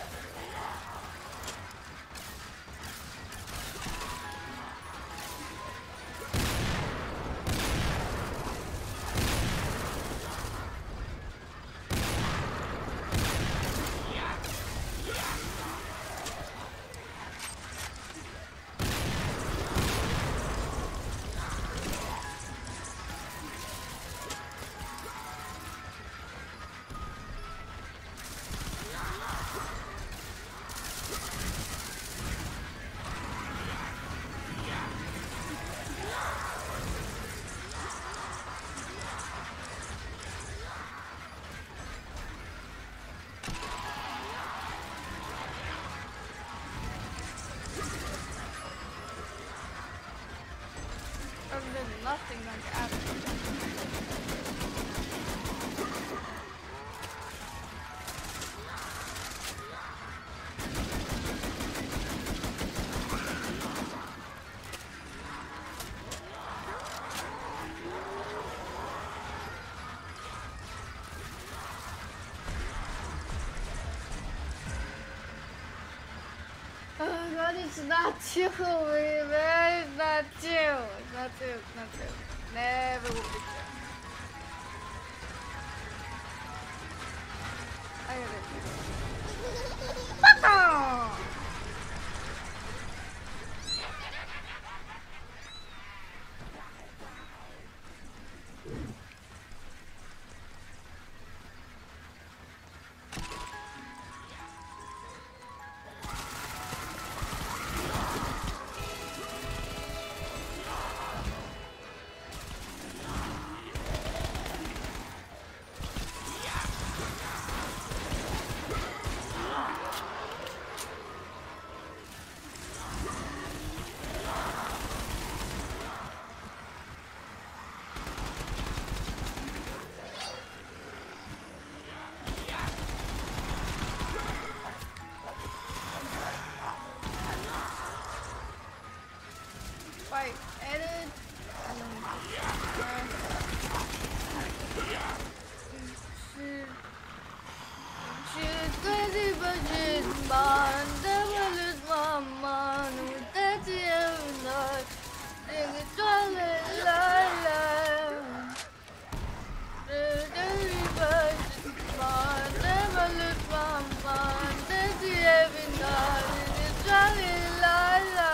S1: Other than nothing like absolutely. Oh god, it's not you, man. It's not you. It's not you. It's not you. Never will be you. I got it. Fuck off! fight edit. Um, she's crazy, but she's mine. Devil is my mind. That's the every night. Sing it, darling, la la. The dirty bird is mine. Devil is my mind. That's the every night. Sing it, darling, la la.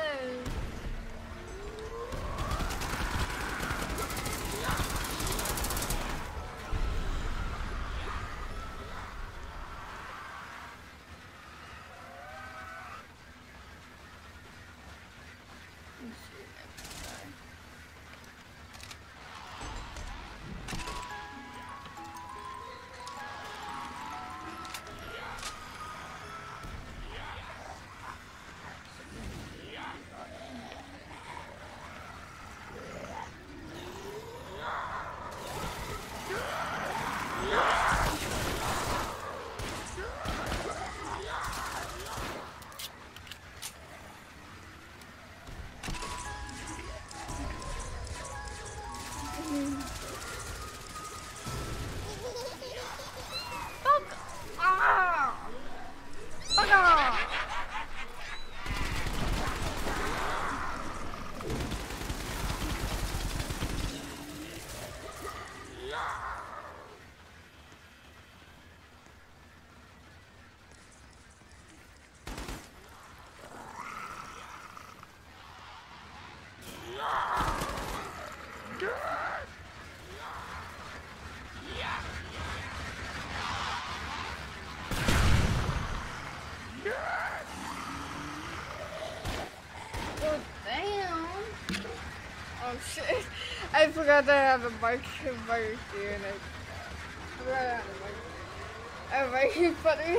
S1: Oh shit, I forgot that I have a bike bike here and I forgot I have a bike. I have a bike funny.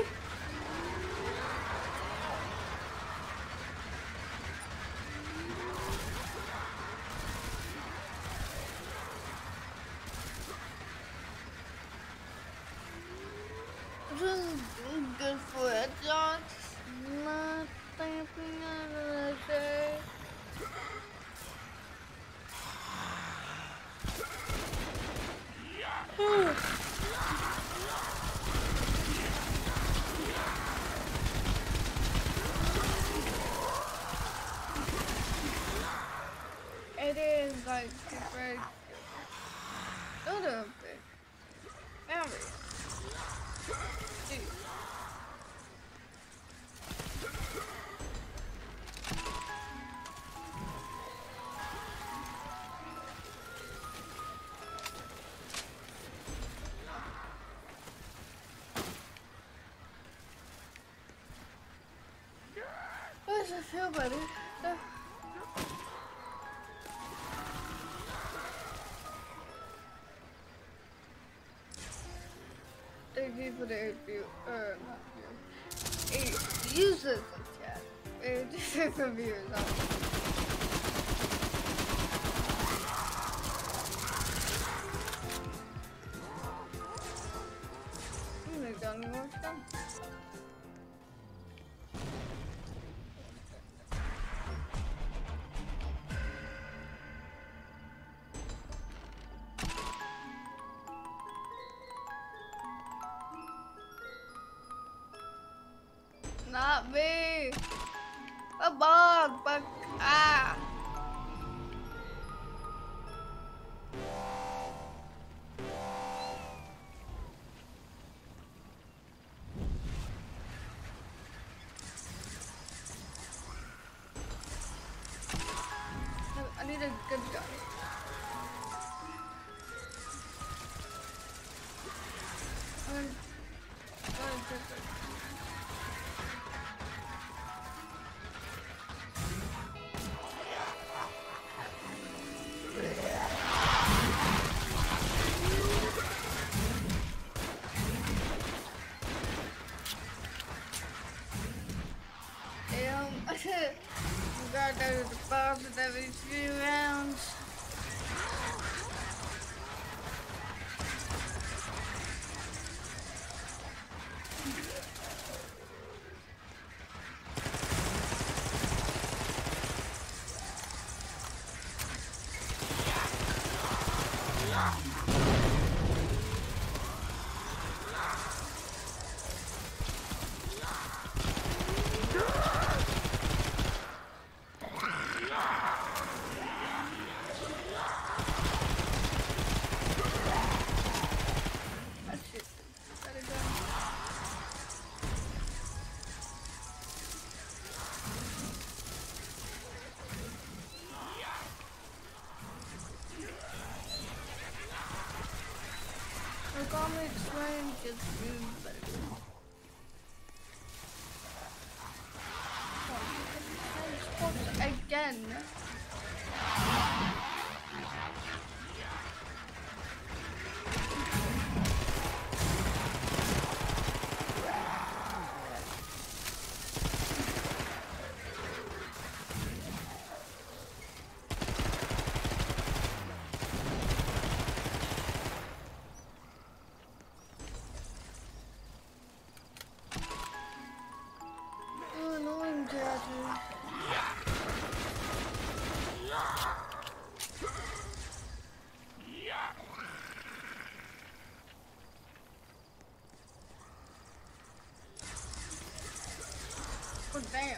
S1: Good for it, John. Nothing to say. It is like very a little bit very deep. How does it feel, buddy? Uh, Thank you for the view. Uh, not view. Eight users in chat. Uh, This is the viewers. Hmm, they got any more stuff? Not me. A bug, but ah. I need a good gun. Um, uh, God, there's a boss with every few rounds. gets moved better. Again. Oh, annoying, Daddy. Oh, damn.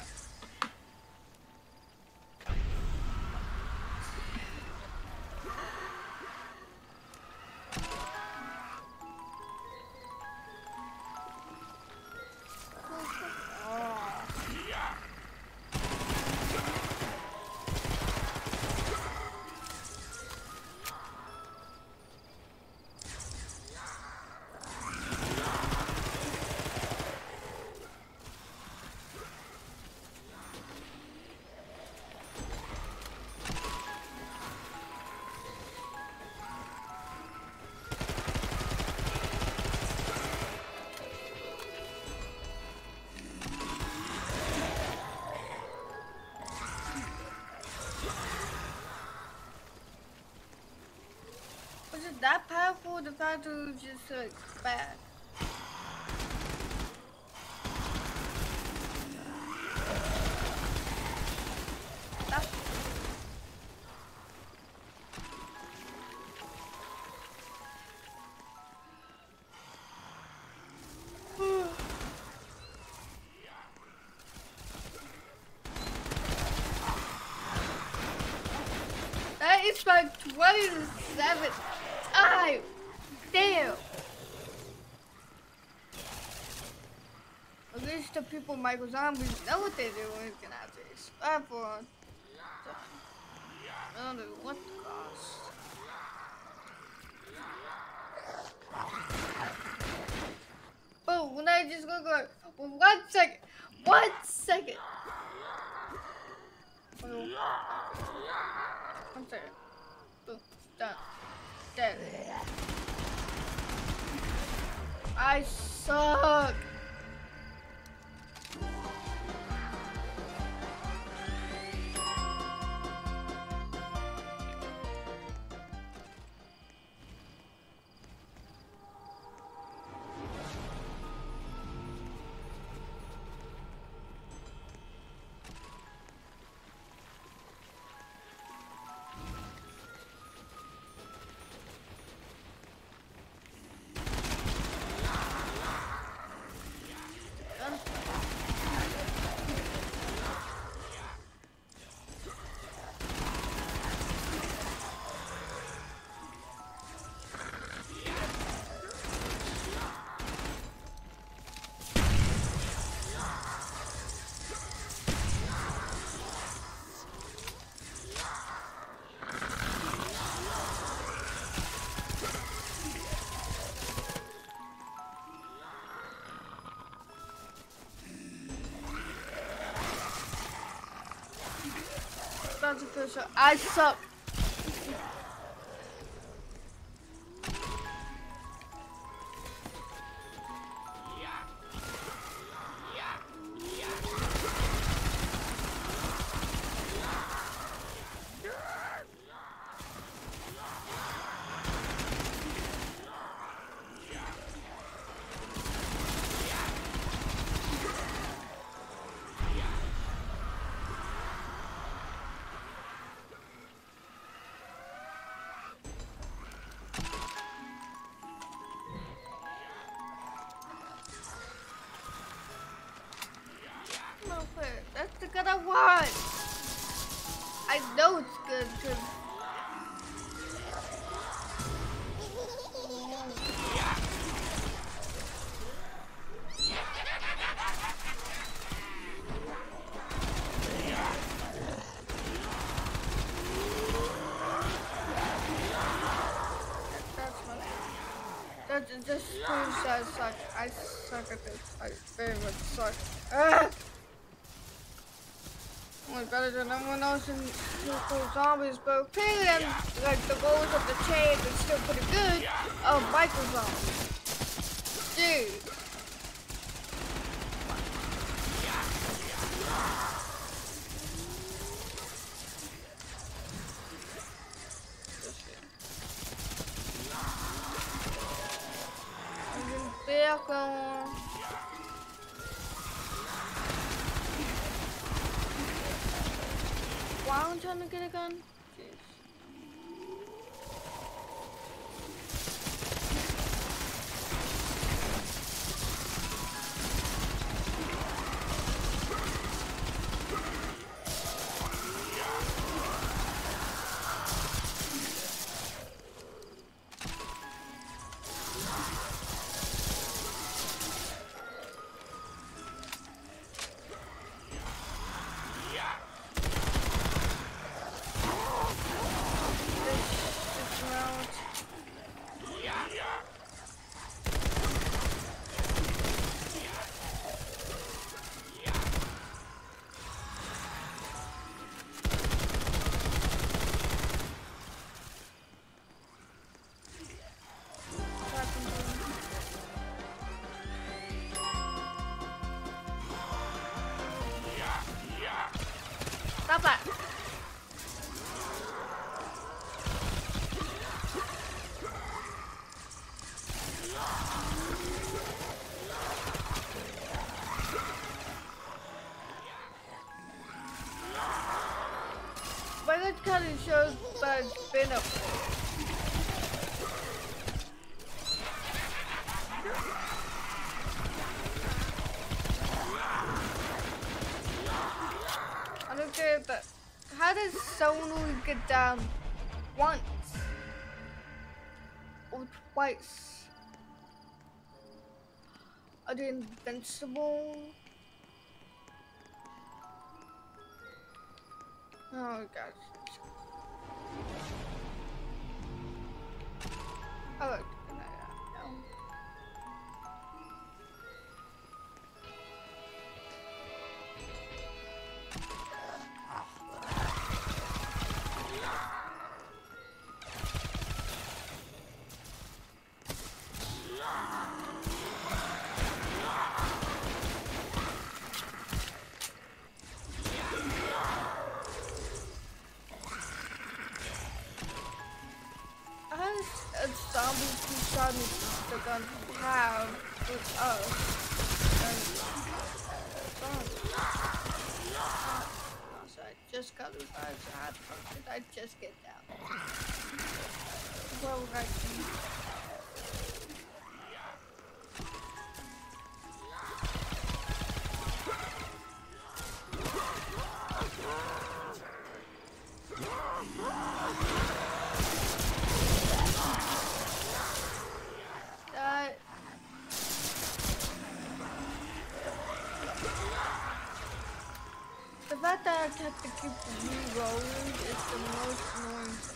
S1: Was it that powerful? The fact that it was just like bad. That's that is my twenty-seventh time. Damn. At least the people Michael Zombies know what they're doing and have this. Everyone. I don't know what the cost. Oh, when I just go go one second. One second. Oh. One second. Oh, done. Dead. I suck. That's a fish. I suck. That's the good I want. I know it's good because that's it just proves that I suck. I suck at this. I very much suck. Ah! I'm better than everyone else in Cool Zombies, but apparently I'm, like, the goals of the chain is still pretty good. Oh, Michael Zombies. Dude. Welcome. Why am I trying to get a gun? Jeez. Stop that! But that kind of shows that it's been up there. I don't get that. How does someone only get down once or twice? Are they invincible? Oh gosh. I like to that out now. Zombies who shot me the gun have with us. And, uh, oh, so I just got revived, so how the fuck did I just get down? Well, I can... The fact that I have to keep re-rolling is the most annoying thing.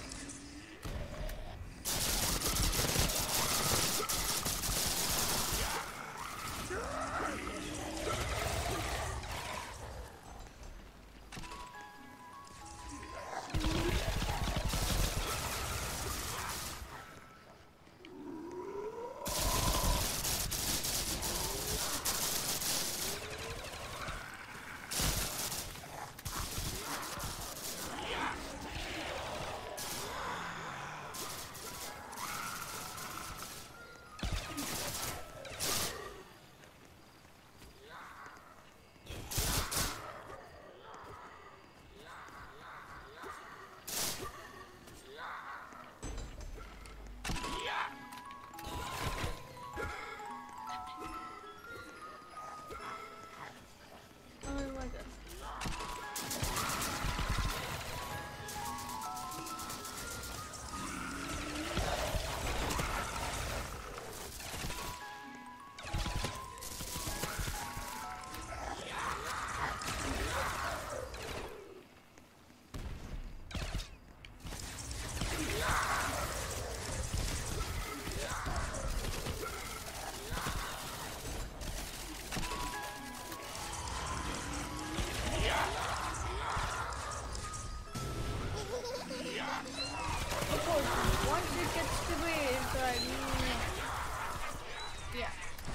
S1: once it gets to me, it's like, mm, yeah.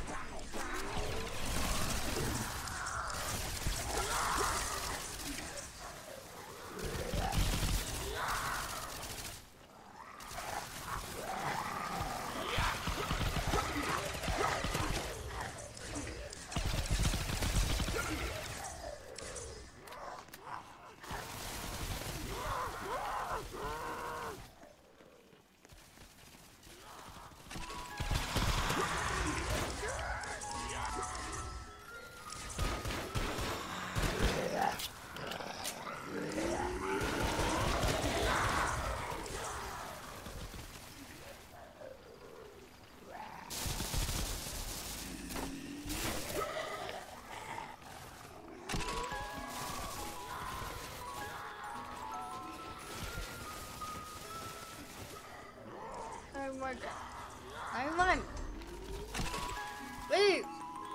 S1: Oh my god. Never mind. Please.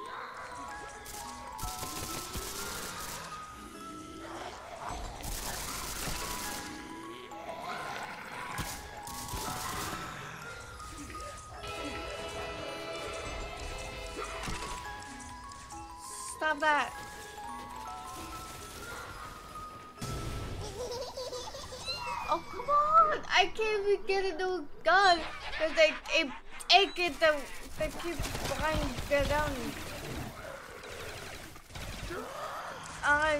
S1: Stop that. Oh, come on. I can't even get into a gun because they, they take it, the, they keep trying to get down. I'm...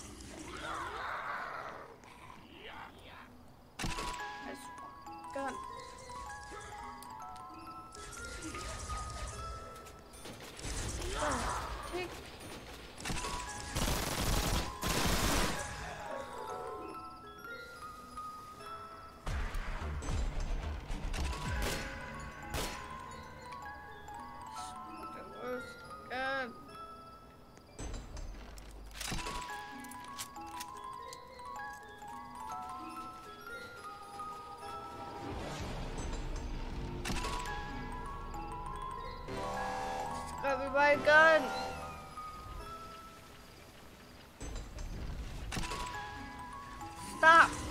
S1: Gun. Gun. Take... Gun. Grab me my gun. Stop.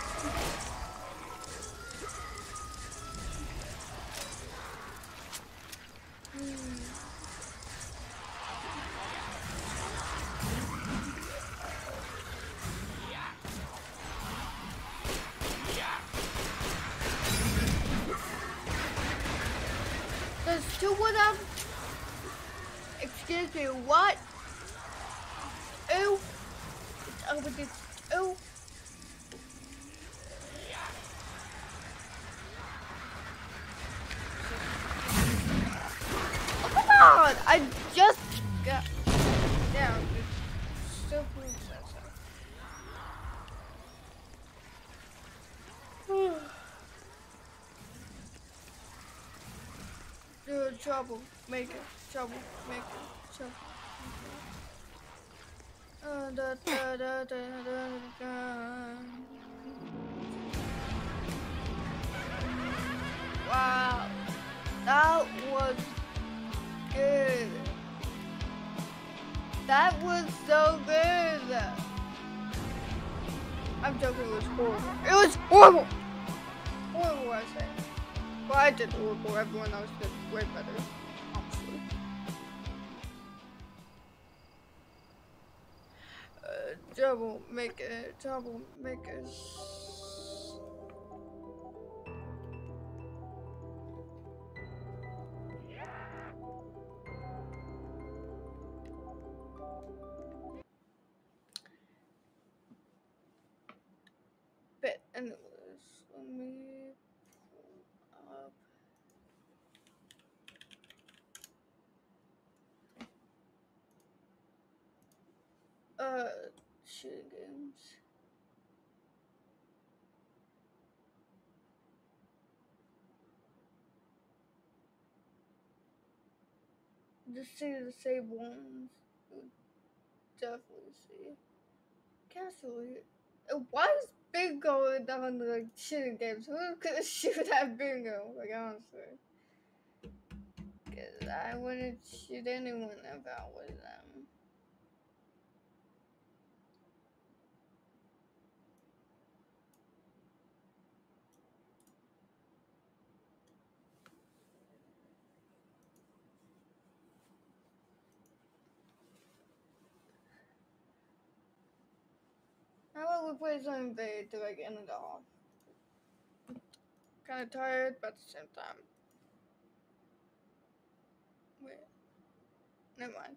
S1: There's two of them. Excuse me, what? Ooh. It's over this. Ooh. Oh, come on! I just got down. It's still processing. Do trouble, make it, trouble, make it, trouble. Uh, da, da, da, da, da, da. Wow, that was good. That was so good. I'm joking, it was horrible. It was horrible. Horrible, I say. Well, I did horrible. Everyone else did way better, honestly. Uh, double make it, double make it. But anyways, let me pull up. Uh, shooting games. Just see the same ones. Definitely see. Castle. Uh, Why is Bingo on the shooting games? Who could shoot at Bingo? Like honestly, cause I wouldn't shoot anyone if I was them. How about we play something vague to like end it off? Kind of tired, but at the same time. Wait. Never mind.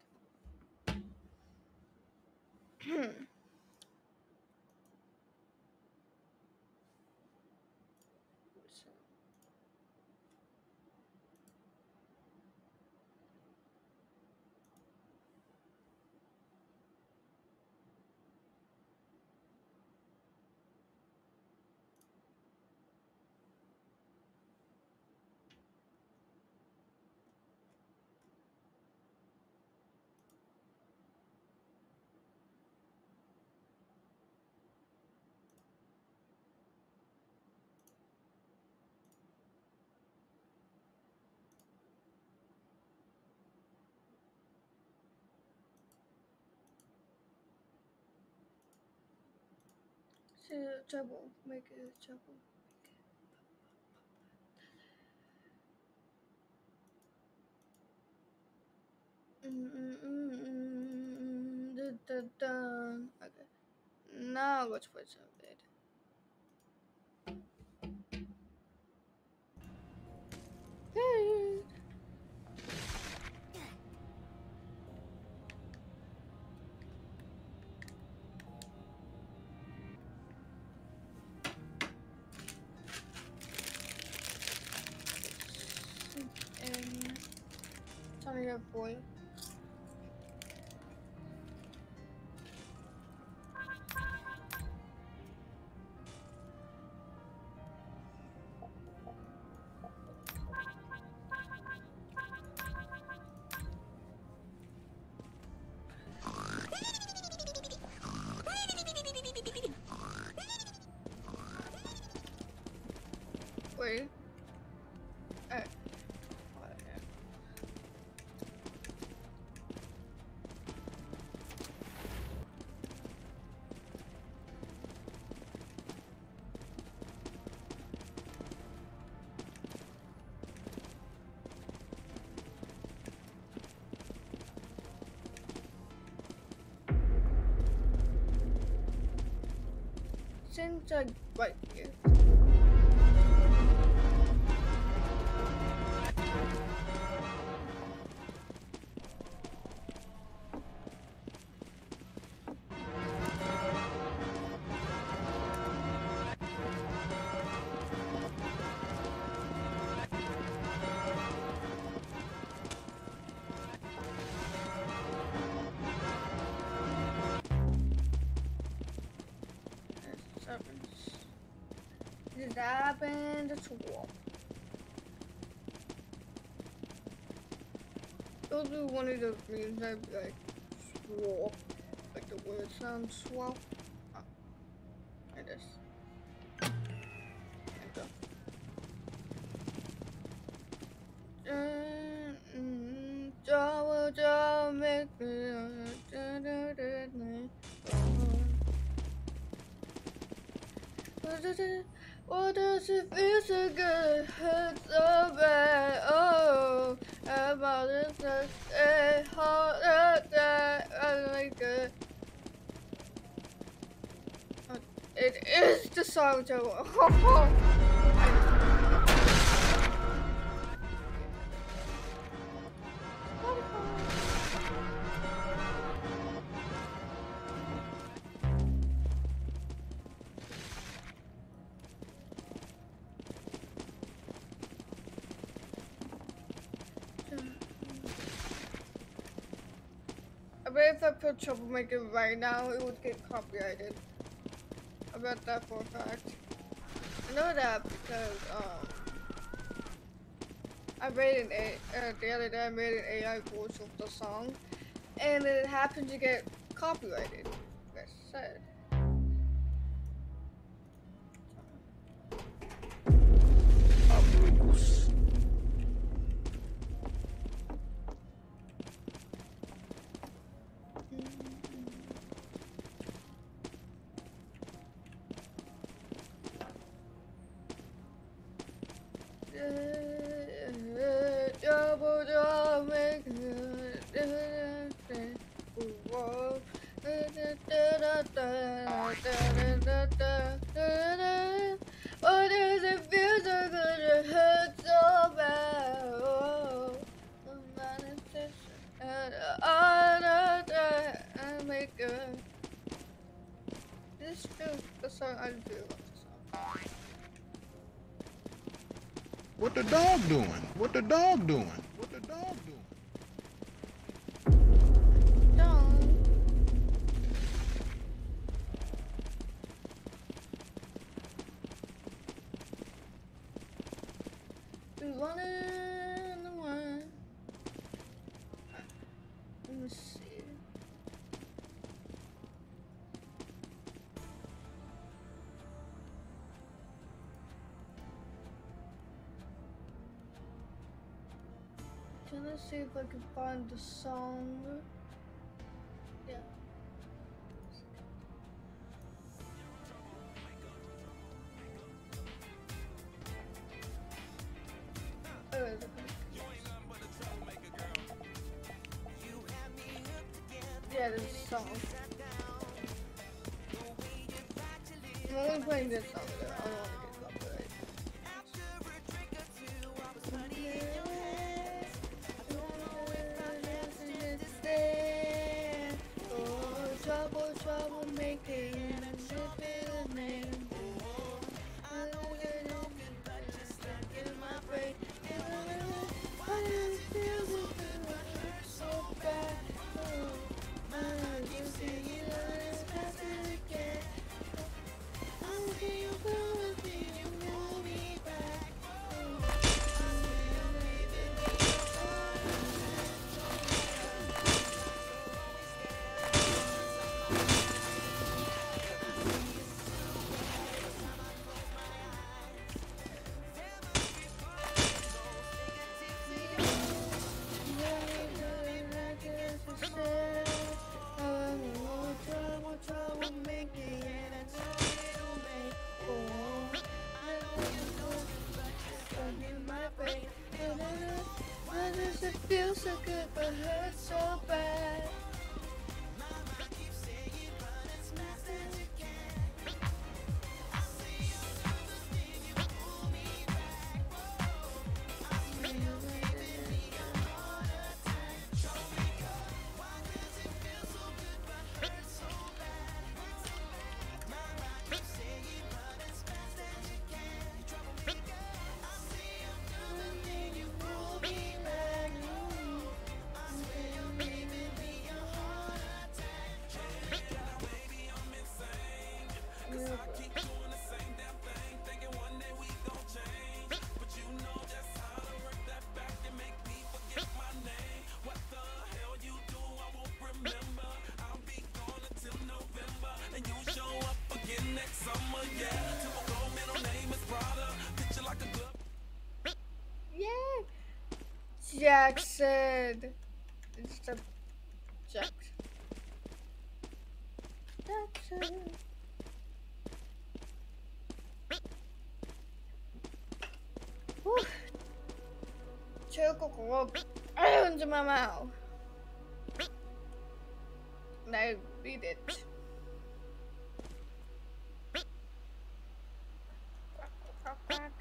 S1: See the trouble, make it a trouble. Mm-mm-mm-mm. Da-da-da. Okay. Now let's play some bit. Hey. And Tommy your boy. Wait. Uh, Since I right here. This happened to war. Those are one of those memes I'd be like, swap. Like the word sounds swap. Oh, like this. Like that. Jawa, Jawa, make me. What does it feel so good? Hurts so bad. Oh, about this, a heart attack. I like it. It is the song, Joe. I bet if I put Troublemaker right now, it would get copyrighted. I bet that for a fact. I know that because um, I made an A. Uh, the other day I made an A I voice of the song, and it happened to get copyrighted. Like I said. Double double make it.
S3: What the dog doing? What the dog doing? What the dog doing?
S1: Dog. We wanna the one. Let me see. Can I see if I can find the song? Yeah. Oh, wait, okay. Yeah, there's a song. I'm only playing this song though. I don't want to get copyright. Oh, trouble, trouble making and shipping name. I don't get no good, but just stuck in my brain. I didn't feel so good, but it hurt so bad. Oh, you see, you know it's past it again. How can you go with me? You pull me back. Why does it feel so good but hurt so bad? Yeah, Jackson. It's a Jackson. Jackson. Whew. 최고고 into my mouth. And I beat it. Quack, quack, quack.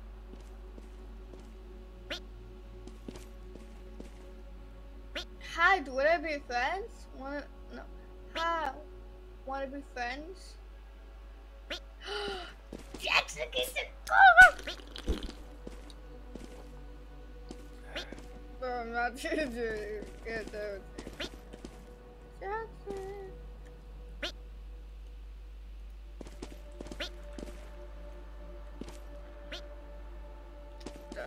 S1: Hi, do wanna be friends? Wanna no? How? Wanna be friends? Jackson gets a go! Bro, I'm not gonna do it. Get those. Jackson. Duh.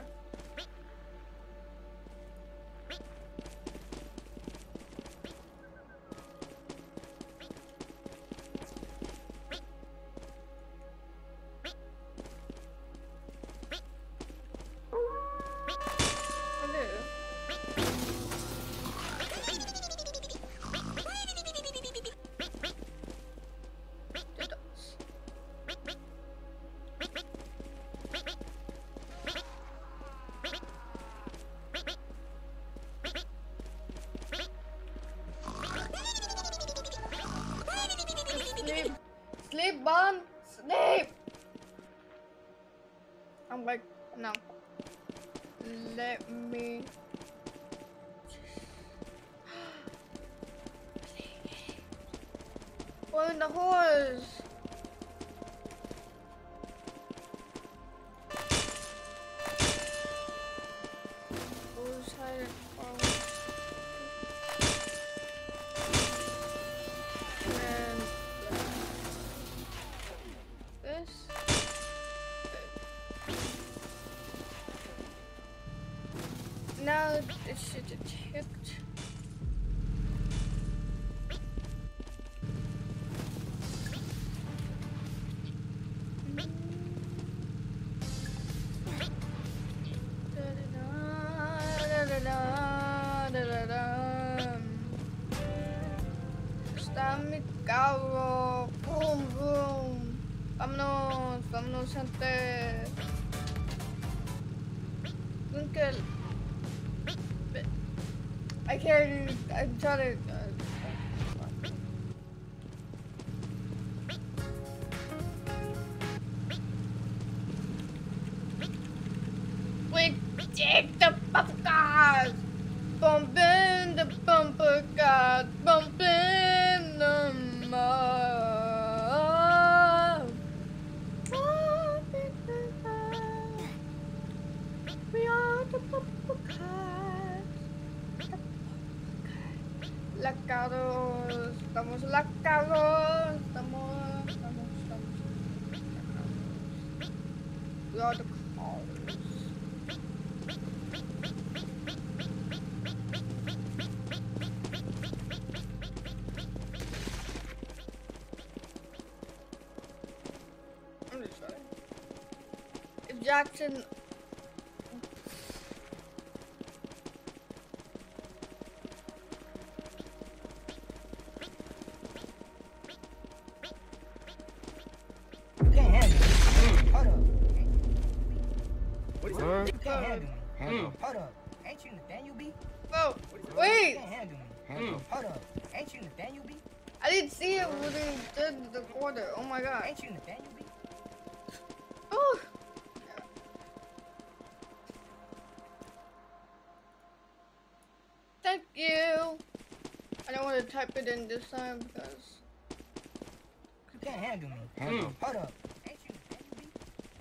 S1: Sleep, sleep, Bon, sleep. I'm like, no. Let me. What in the horse? now it should detect. Está mi carro, boom boom. Vámonos, vámonos gente. Nunca. I can't. I'm trying to. Uh, we take the bumper cars, bumping the bumper cars, bumping them up. We are the bumper cars. Lacados, estamos lacados, estamos, estamos, estamos lacados. We are the cars. I'm just sorry. If Jackson.
S4: Hold up. Ain't you Nathaniel B?
S1: Oh, wait!
S4: You can't handle me. Mm. Hold up. Ain't you Nathaniel B?
S1: I didn't see it when they did the quarter. Oh my god.
S4: Ain't you Nathaniel B?
S1: Oh! Thank you! I don't want to type it in this time because...
S4: You can't handle me. Mm. Hold up. Ain't you Nathaniel B?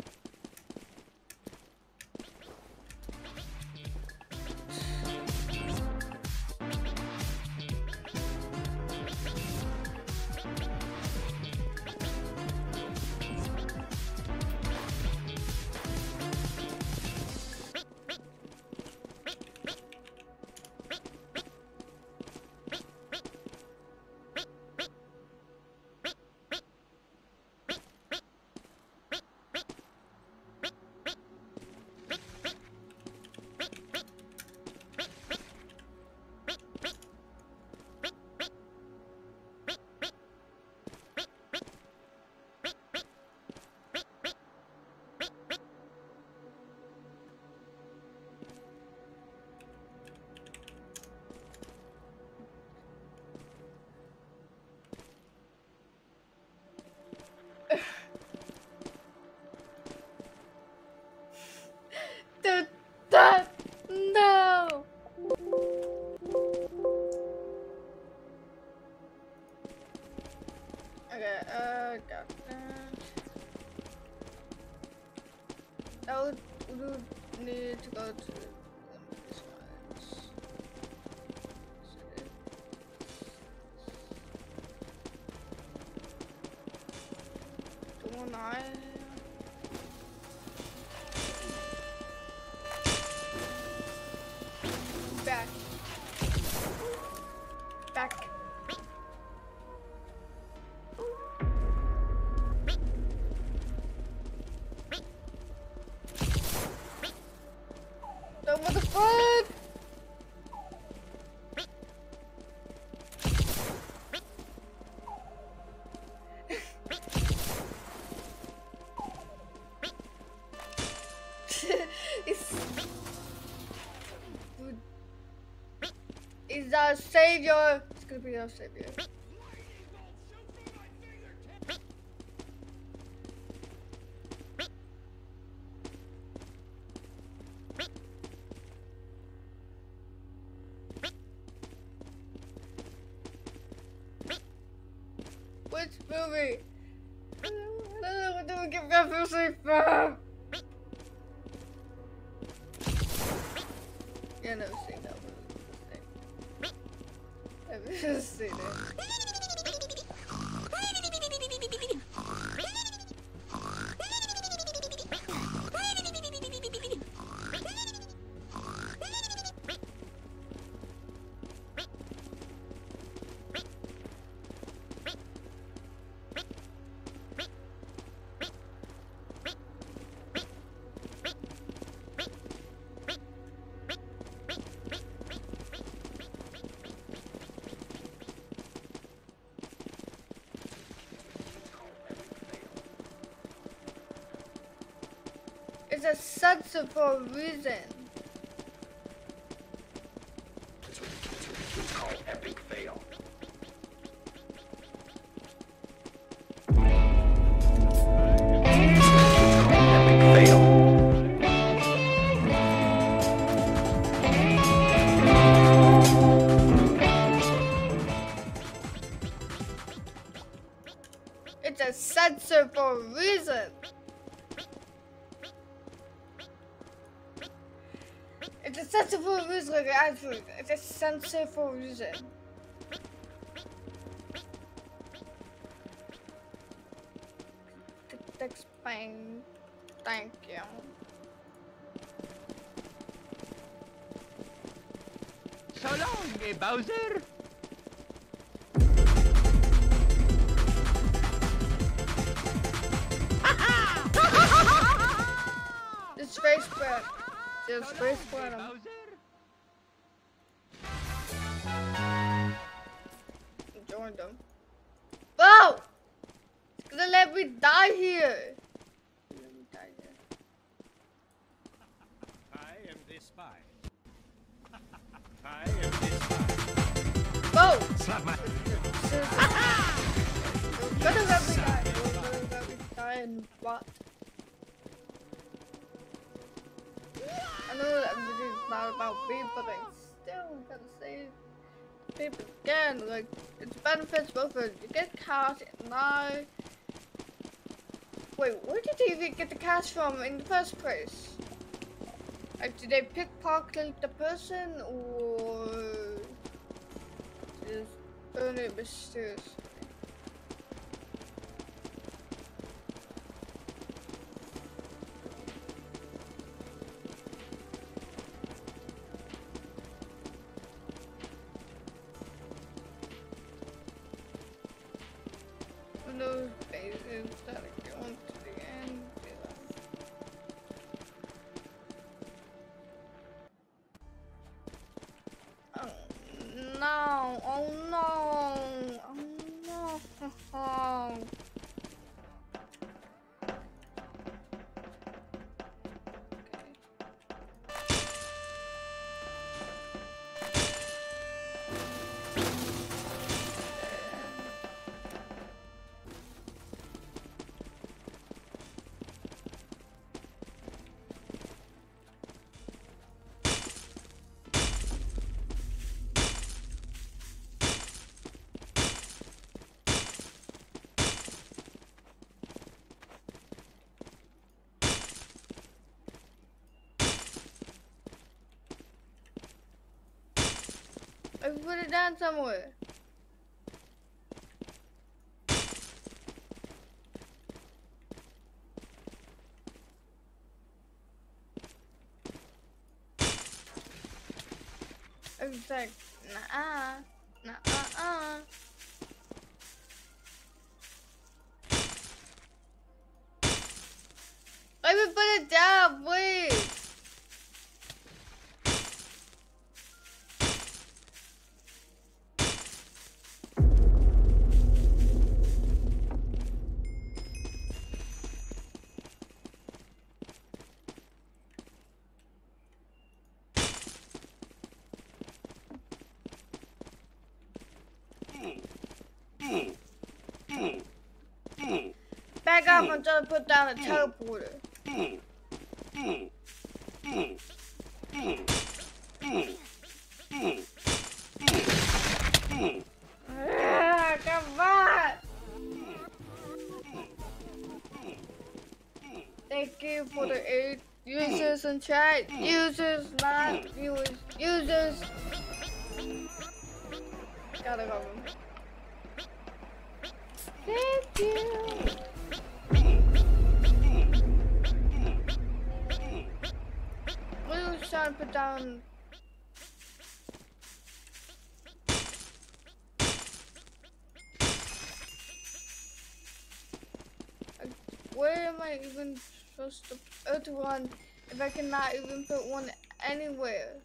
S1: Dude, that, no! Okay, uh, got that. I would, would need to go to one of these ones. The one I... Back. Back. No, what the fuck? It's... Dude. Is our savior. It's gonna be our savior. Which movie? I don't know what do we get back from safe from. Yeah, I've never seen that movie. I've never seen it. It's a censored for a reason.
S2: It's called epic fail. Epic fail.
S1: It's a censor for a reason. It's a censor for a reason, like actually. It's a censor for a reason. To explain, thank you.
S5: So long, eh, Bowser?
S1: This face spread. Just face spread him. Joined them. Whoa! It's gonna let me die here. Let me die here.
S5: I am the spy. I am the spy.
S1: Whoa!
S5: Slap my...
S1: You're gonna let me die. You're gonna let me die and what? I know that everything's not about me, but I still gotta say people again. Like, it benefits both of you. You get cash and I. Wait, where did they even get the cash from in the first place? Like, did they pickpocket the person or just earn it mysteriously? Those phases that are going to the end. Oh no! Oh no! Oh no! I put it down somewhere. I was like, nah, nah, uh, uh. Let me put it down, please. Back up, I'm trying to put down a teleporter. Ah, come on! Thank you for the eight users in chat. Users, not viewers. Users. Gotta go. Thank you. We were trying to put down. Where am I even supposed to put one if I cannot even put one anywhere?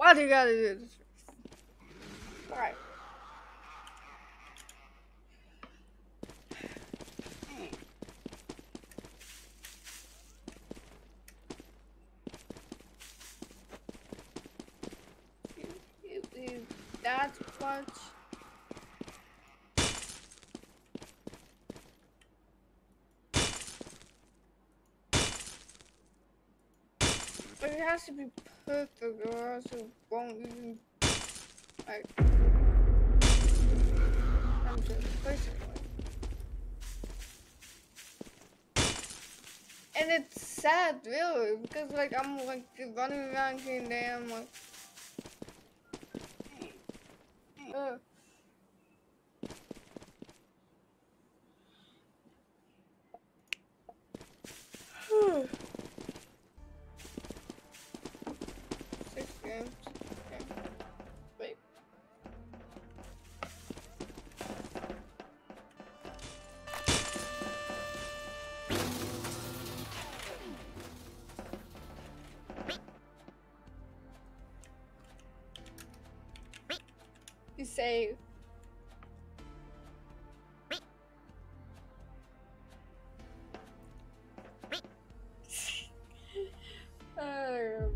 S1: God, you gotta do this. Alright. You do that much. But it has to be perfect or else it won't even, like, I'm just placing it. And it's sad, really, because, like, I'm, like, running around getting damn, like, uh. Six games. Okay. Wait. You save. um.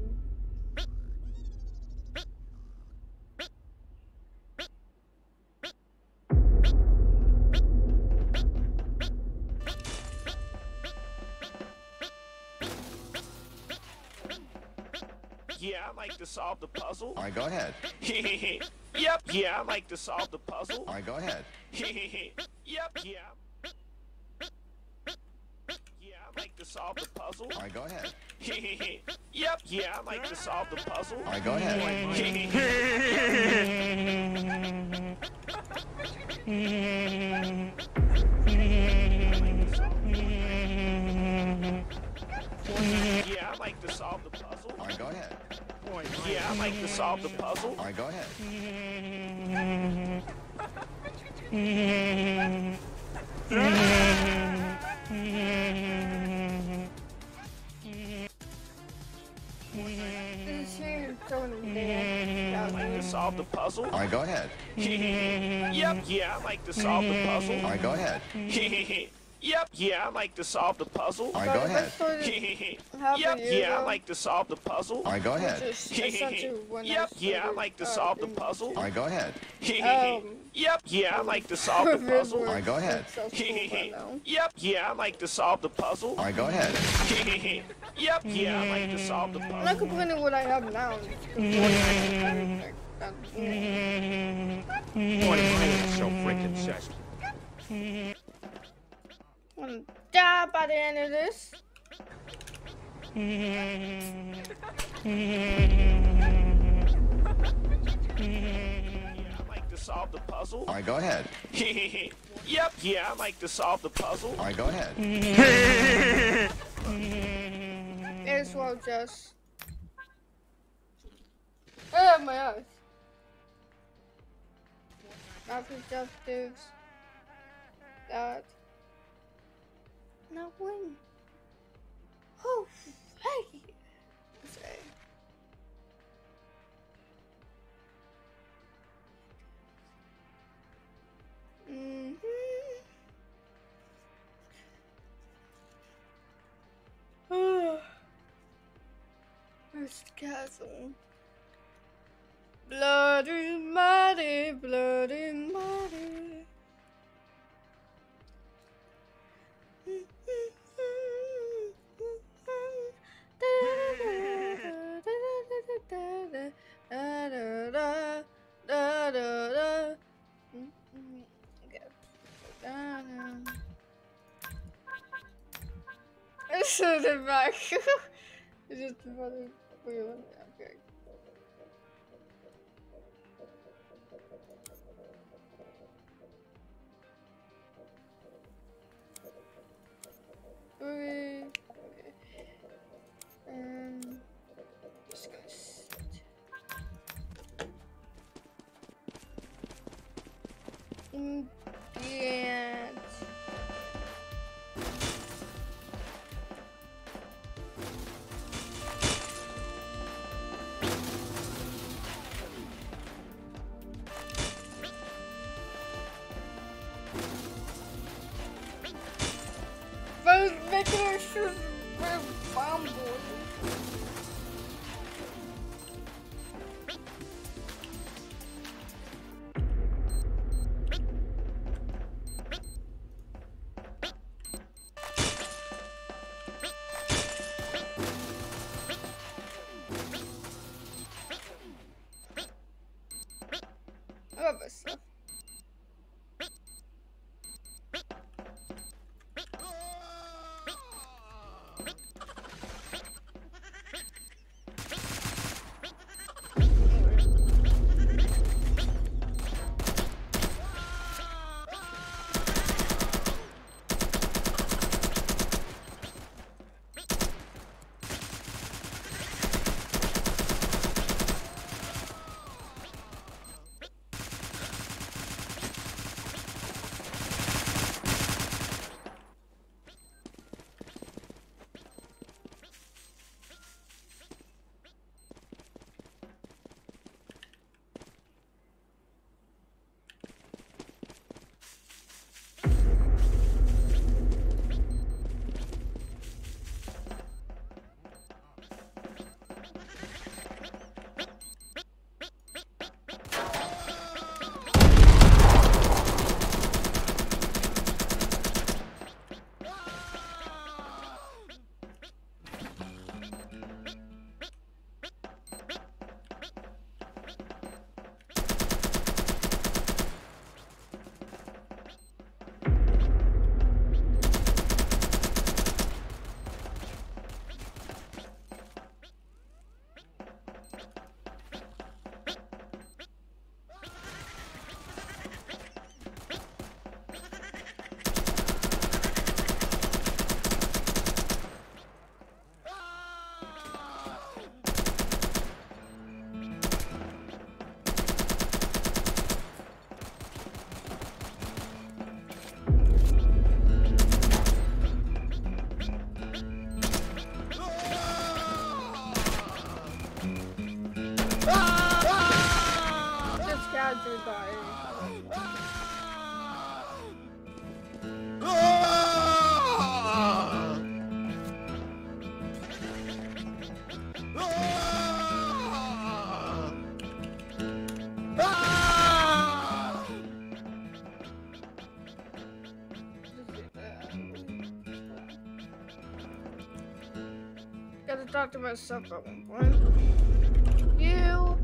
S2: Yeah, I like to solve the puzzle.
S3: All right, go ahead.
S2: Yep. Yeah, I like to solve the puzzle.
S3: All right, go ahead.
S2: Yep. Yeah. Yeah, I like to solve the puzzle.
S3: All right, go ahead.
S2: Yep. Yeah, I like to solve the puzzle.
S3: All right, go ahead.
S2: Yeah, I like to solve the puzzle.
S3: All right, go ahead.
S2: Yeah, I like to solve the puzzle.
S3: All right, go ahead.
S1: This here is so damn.
S2: I like to solve the puzzle.
S3: All right, go ahead.
S2: Yep. Yeah, I like to solve the puzzle.
S3: All right, go ahead.
S2: Yep. Yeah, I like to solve the puzzle.
S3: All right, go ahead.
S2: Yep. Yeah, I like to solve the puzzle.
S3: All right, go ahead.
S2: Yep. Yeah, I like to solve the puzzle.
S3: All right, go ahead.
S1: Um,
S2: Yep. Yeah, I like to solve the puzzle.
S3: All right, go ahead.
S2: Yep. Yeah, I like to solve the puzzle.
S3: All right, go ahead.
S2: Yep. Yeah, I like to solve the
S1: I'm not
S2: puzzle.
S1: complaining what I have now.
S5: Boy, I am so freaking sexy.
S1: I'm gonna die by the end of this.
S2: Yeah, I like to solve the puzzle.
S3: All right, go ahead.
S2: Yep. Yeah, I like to solve the puzzle.
S3: All right, go ahead.
S1: May as well just. Oh my eyes. Not objectives. That. Now win. Oh, hey. Say. Mm-hmm. Oh. Where's the castle? Bloody mighty, bloody mighty. This is the back. It's just the mother. Okay. Okay. Um, just gonna sit. Ingredient. If I was making her shoes with bomb boys. I love this stuff. Gotta talk to myself at one point. You.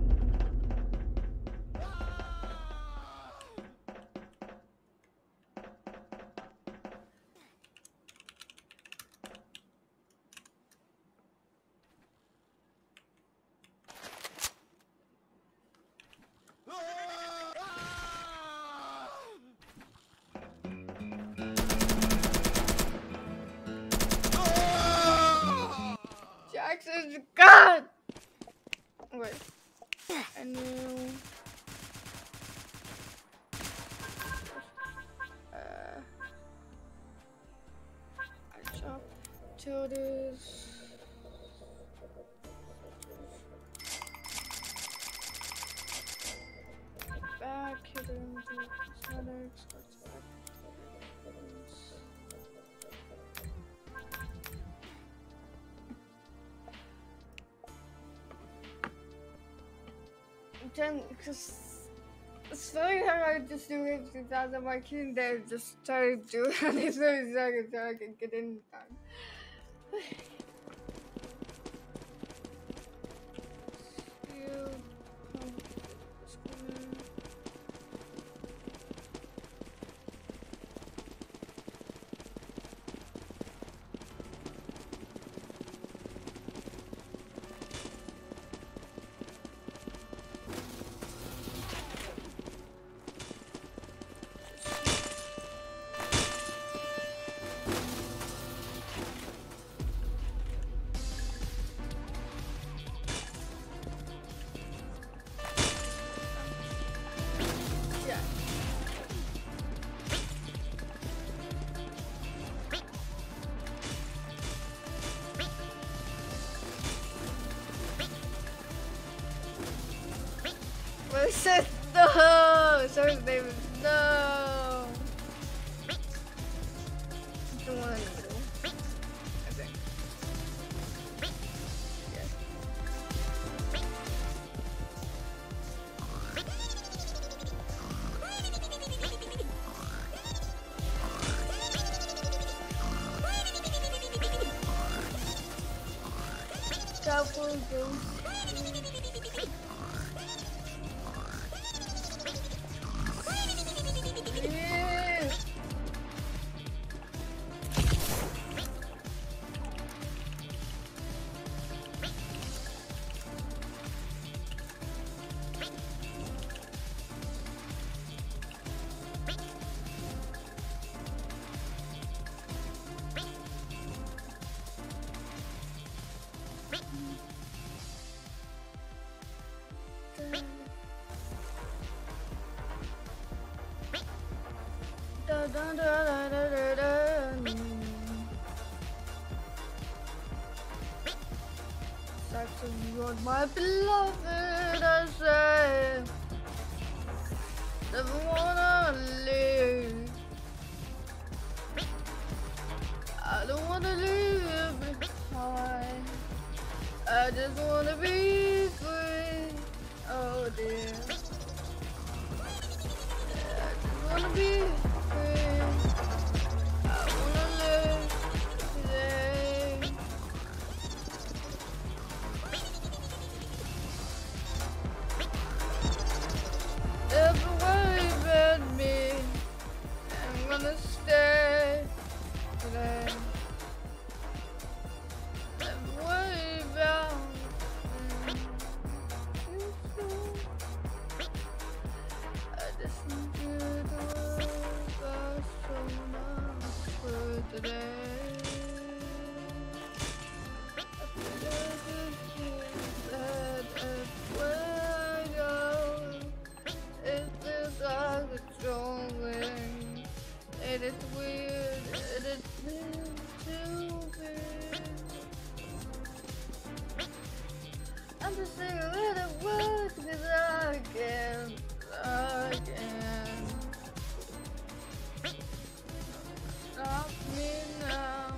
S1: Jackson's God! Wait. I knew. Uh. I jump to this. Back, hit it into cosmetics, starts back. Then, because it's funny how I just do it two thousand my kid then just try to do it on these thirty seconds so I can get in time. You, um, this corner. will go. Yeah. Da, da, da, da, da, da, da. Saxon, you're my beloved, I say. Never wanna leave. I don't wanna leave behind. I just wanna be free. Oh dear. I just wanna be free. I wanna live today. Everywhere you've been me, I'm gonna stay today. Everywhere you've been I just need you to work out so much for today. I feel like it's you that everywhere I go, it feels like it's rolling. And it's weird, and it's meant to be. I'm just saying a little words because I can, I can. Stop me now.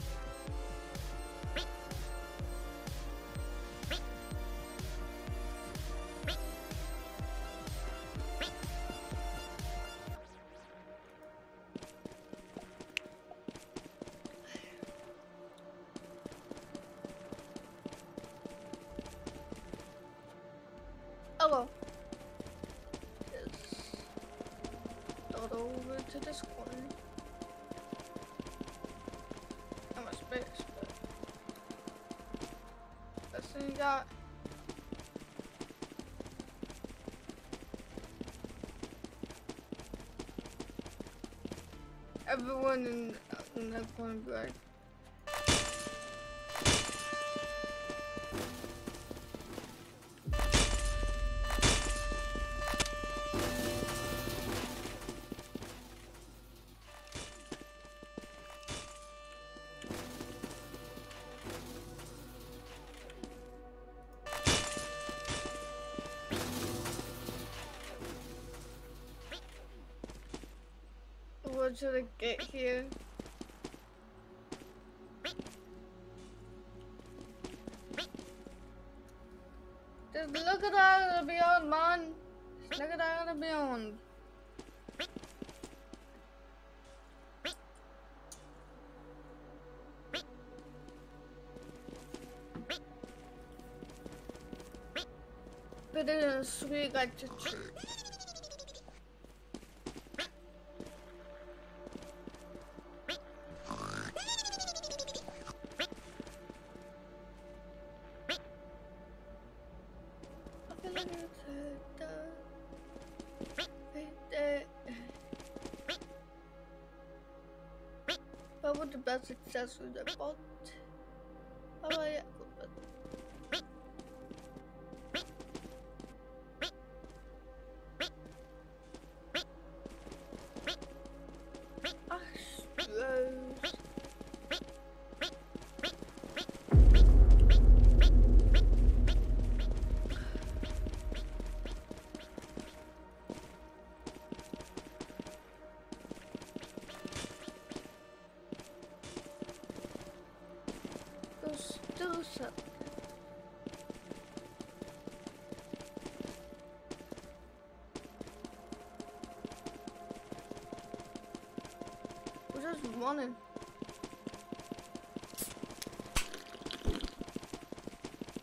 S1: Hello. Yes. Start over to this corner. I'm a space, but that's thing you got. Everyone in, in that corner be like, what should I get here? Just look at that and beyond, man. Just look at that and beyond. But it is sweet like to treat. What would the best success with the bot? Oh yeah, good. I suppose. Do something. We're just running.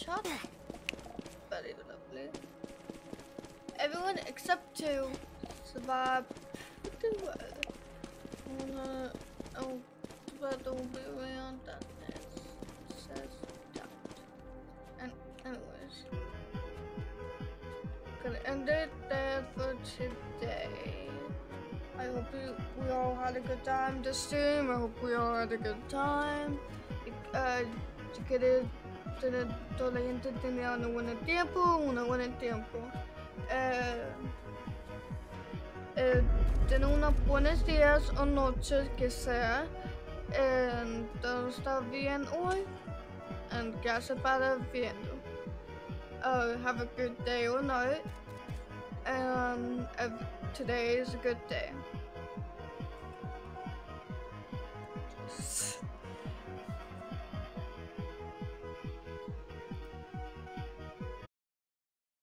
S1: shot. Very lovely. Everyone except two survived pretty well. Wanna, oh, but don't be around that says doubt. And anyways, gonna end it there for today. I hope you, we all had a good time this stream. I hope we all had a good time. Uh, si quieres tener toda la gente tenía un buen tiempo, un buen tiempo. Eh, eh, tener unos buenos días o noches que sea. And todo está bien hoy. And gracias para viendo. Uh, have a good day or night. And uh, today is a good day.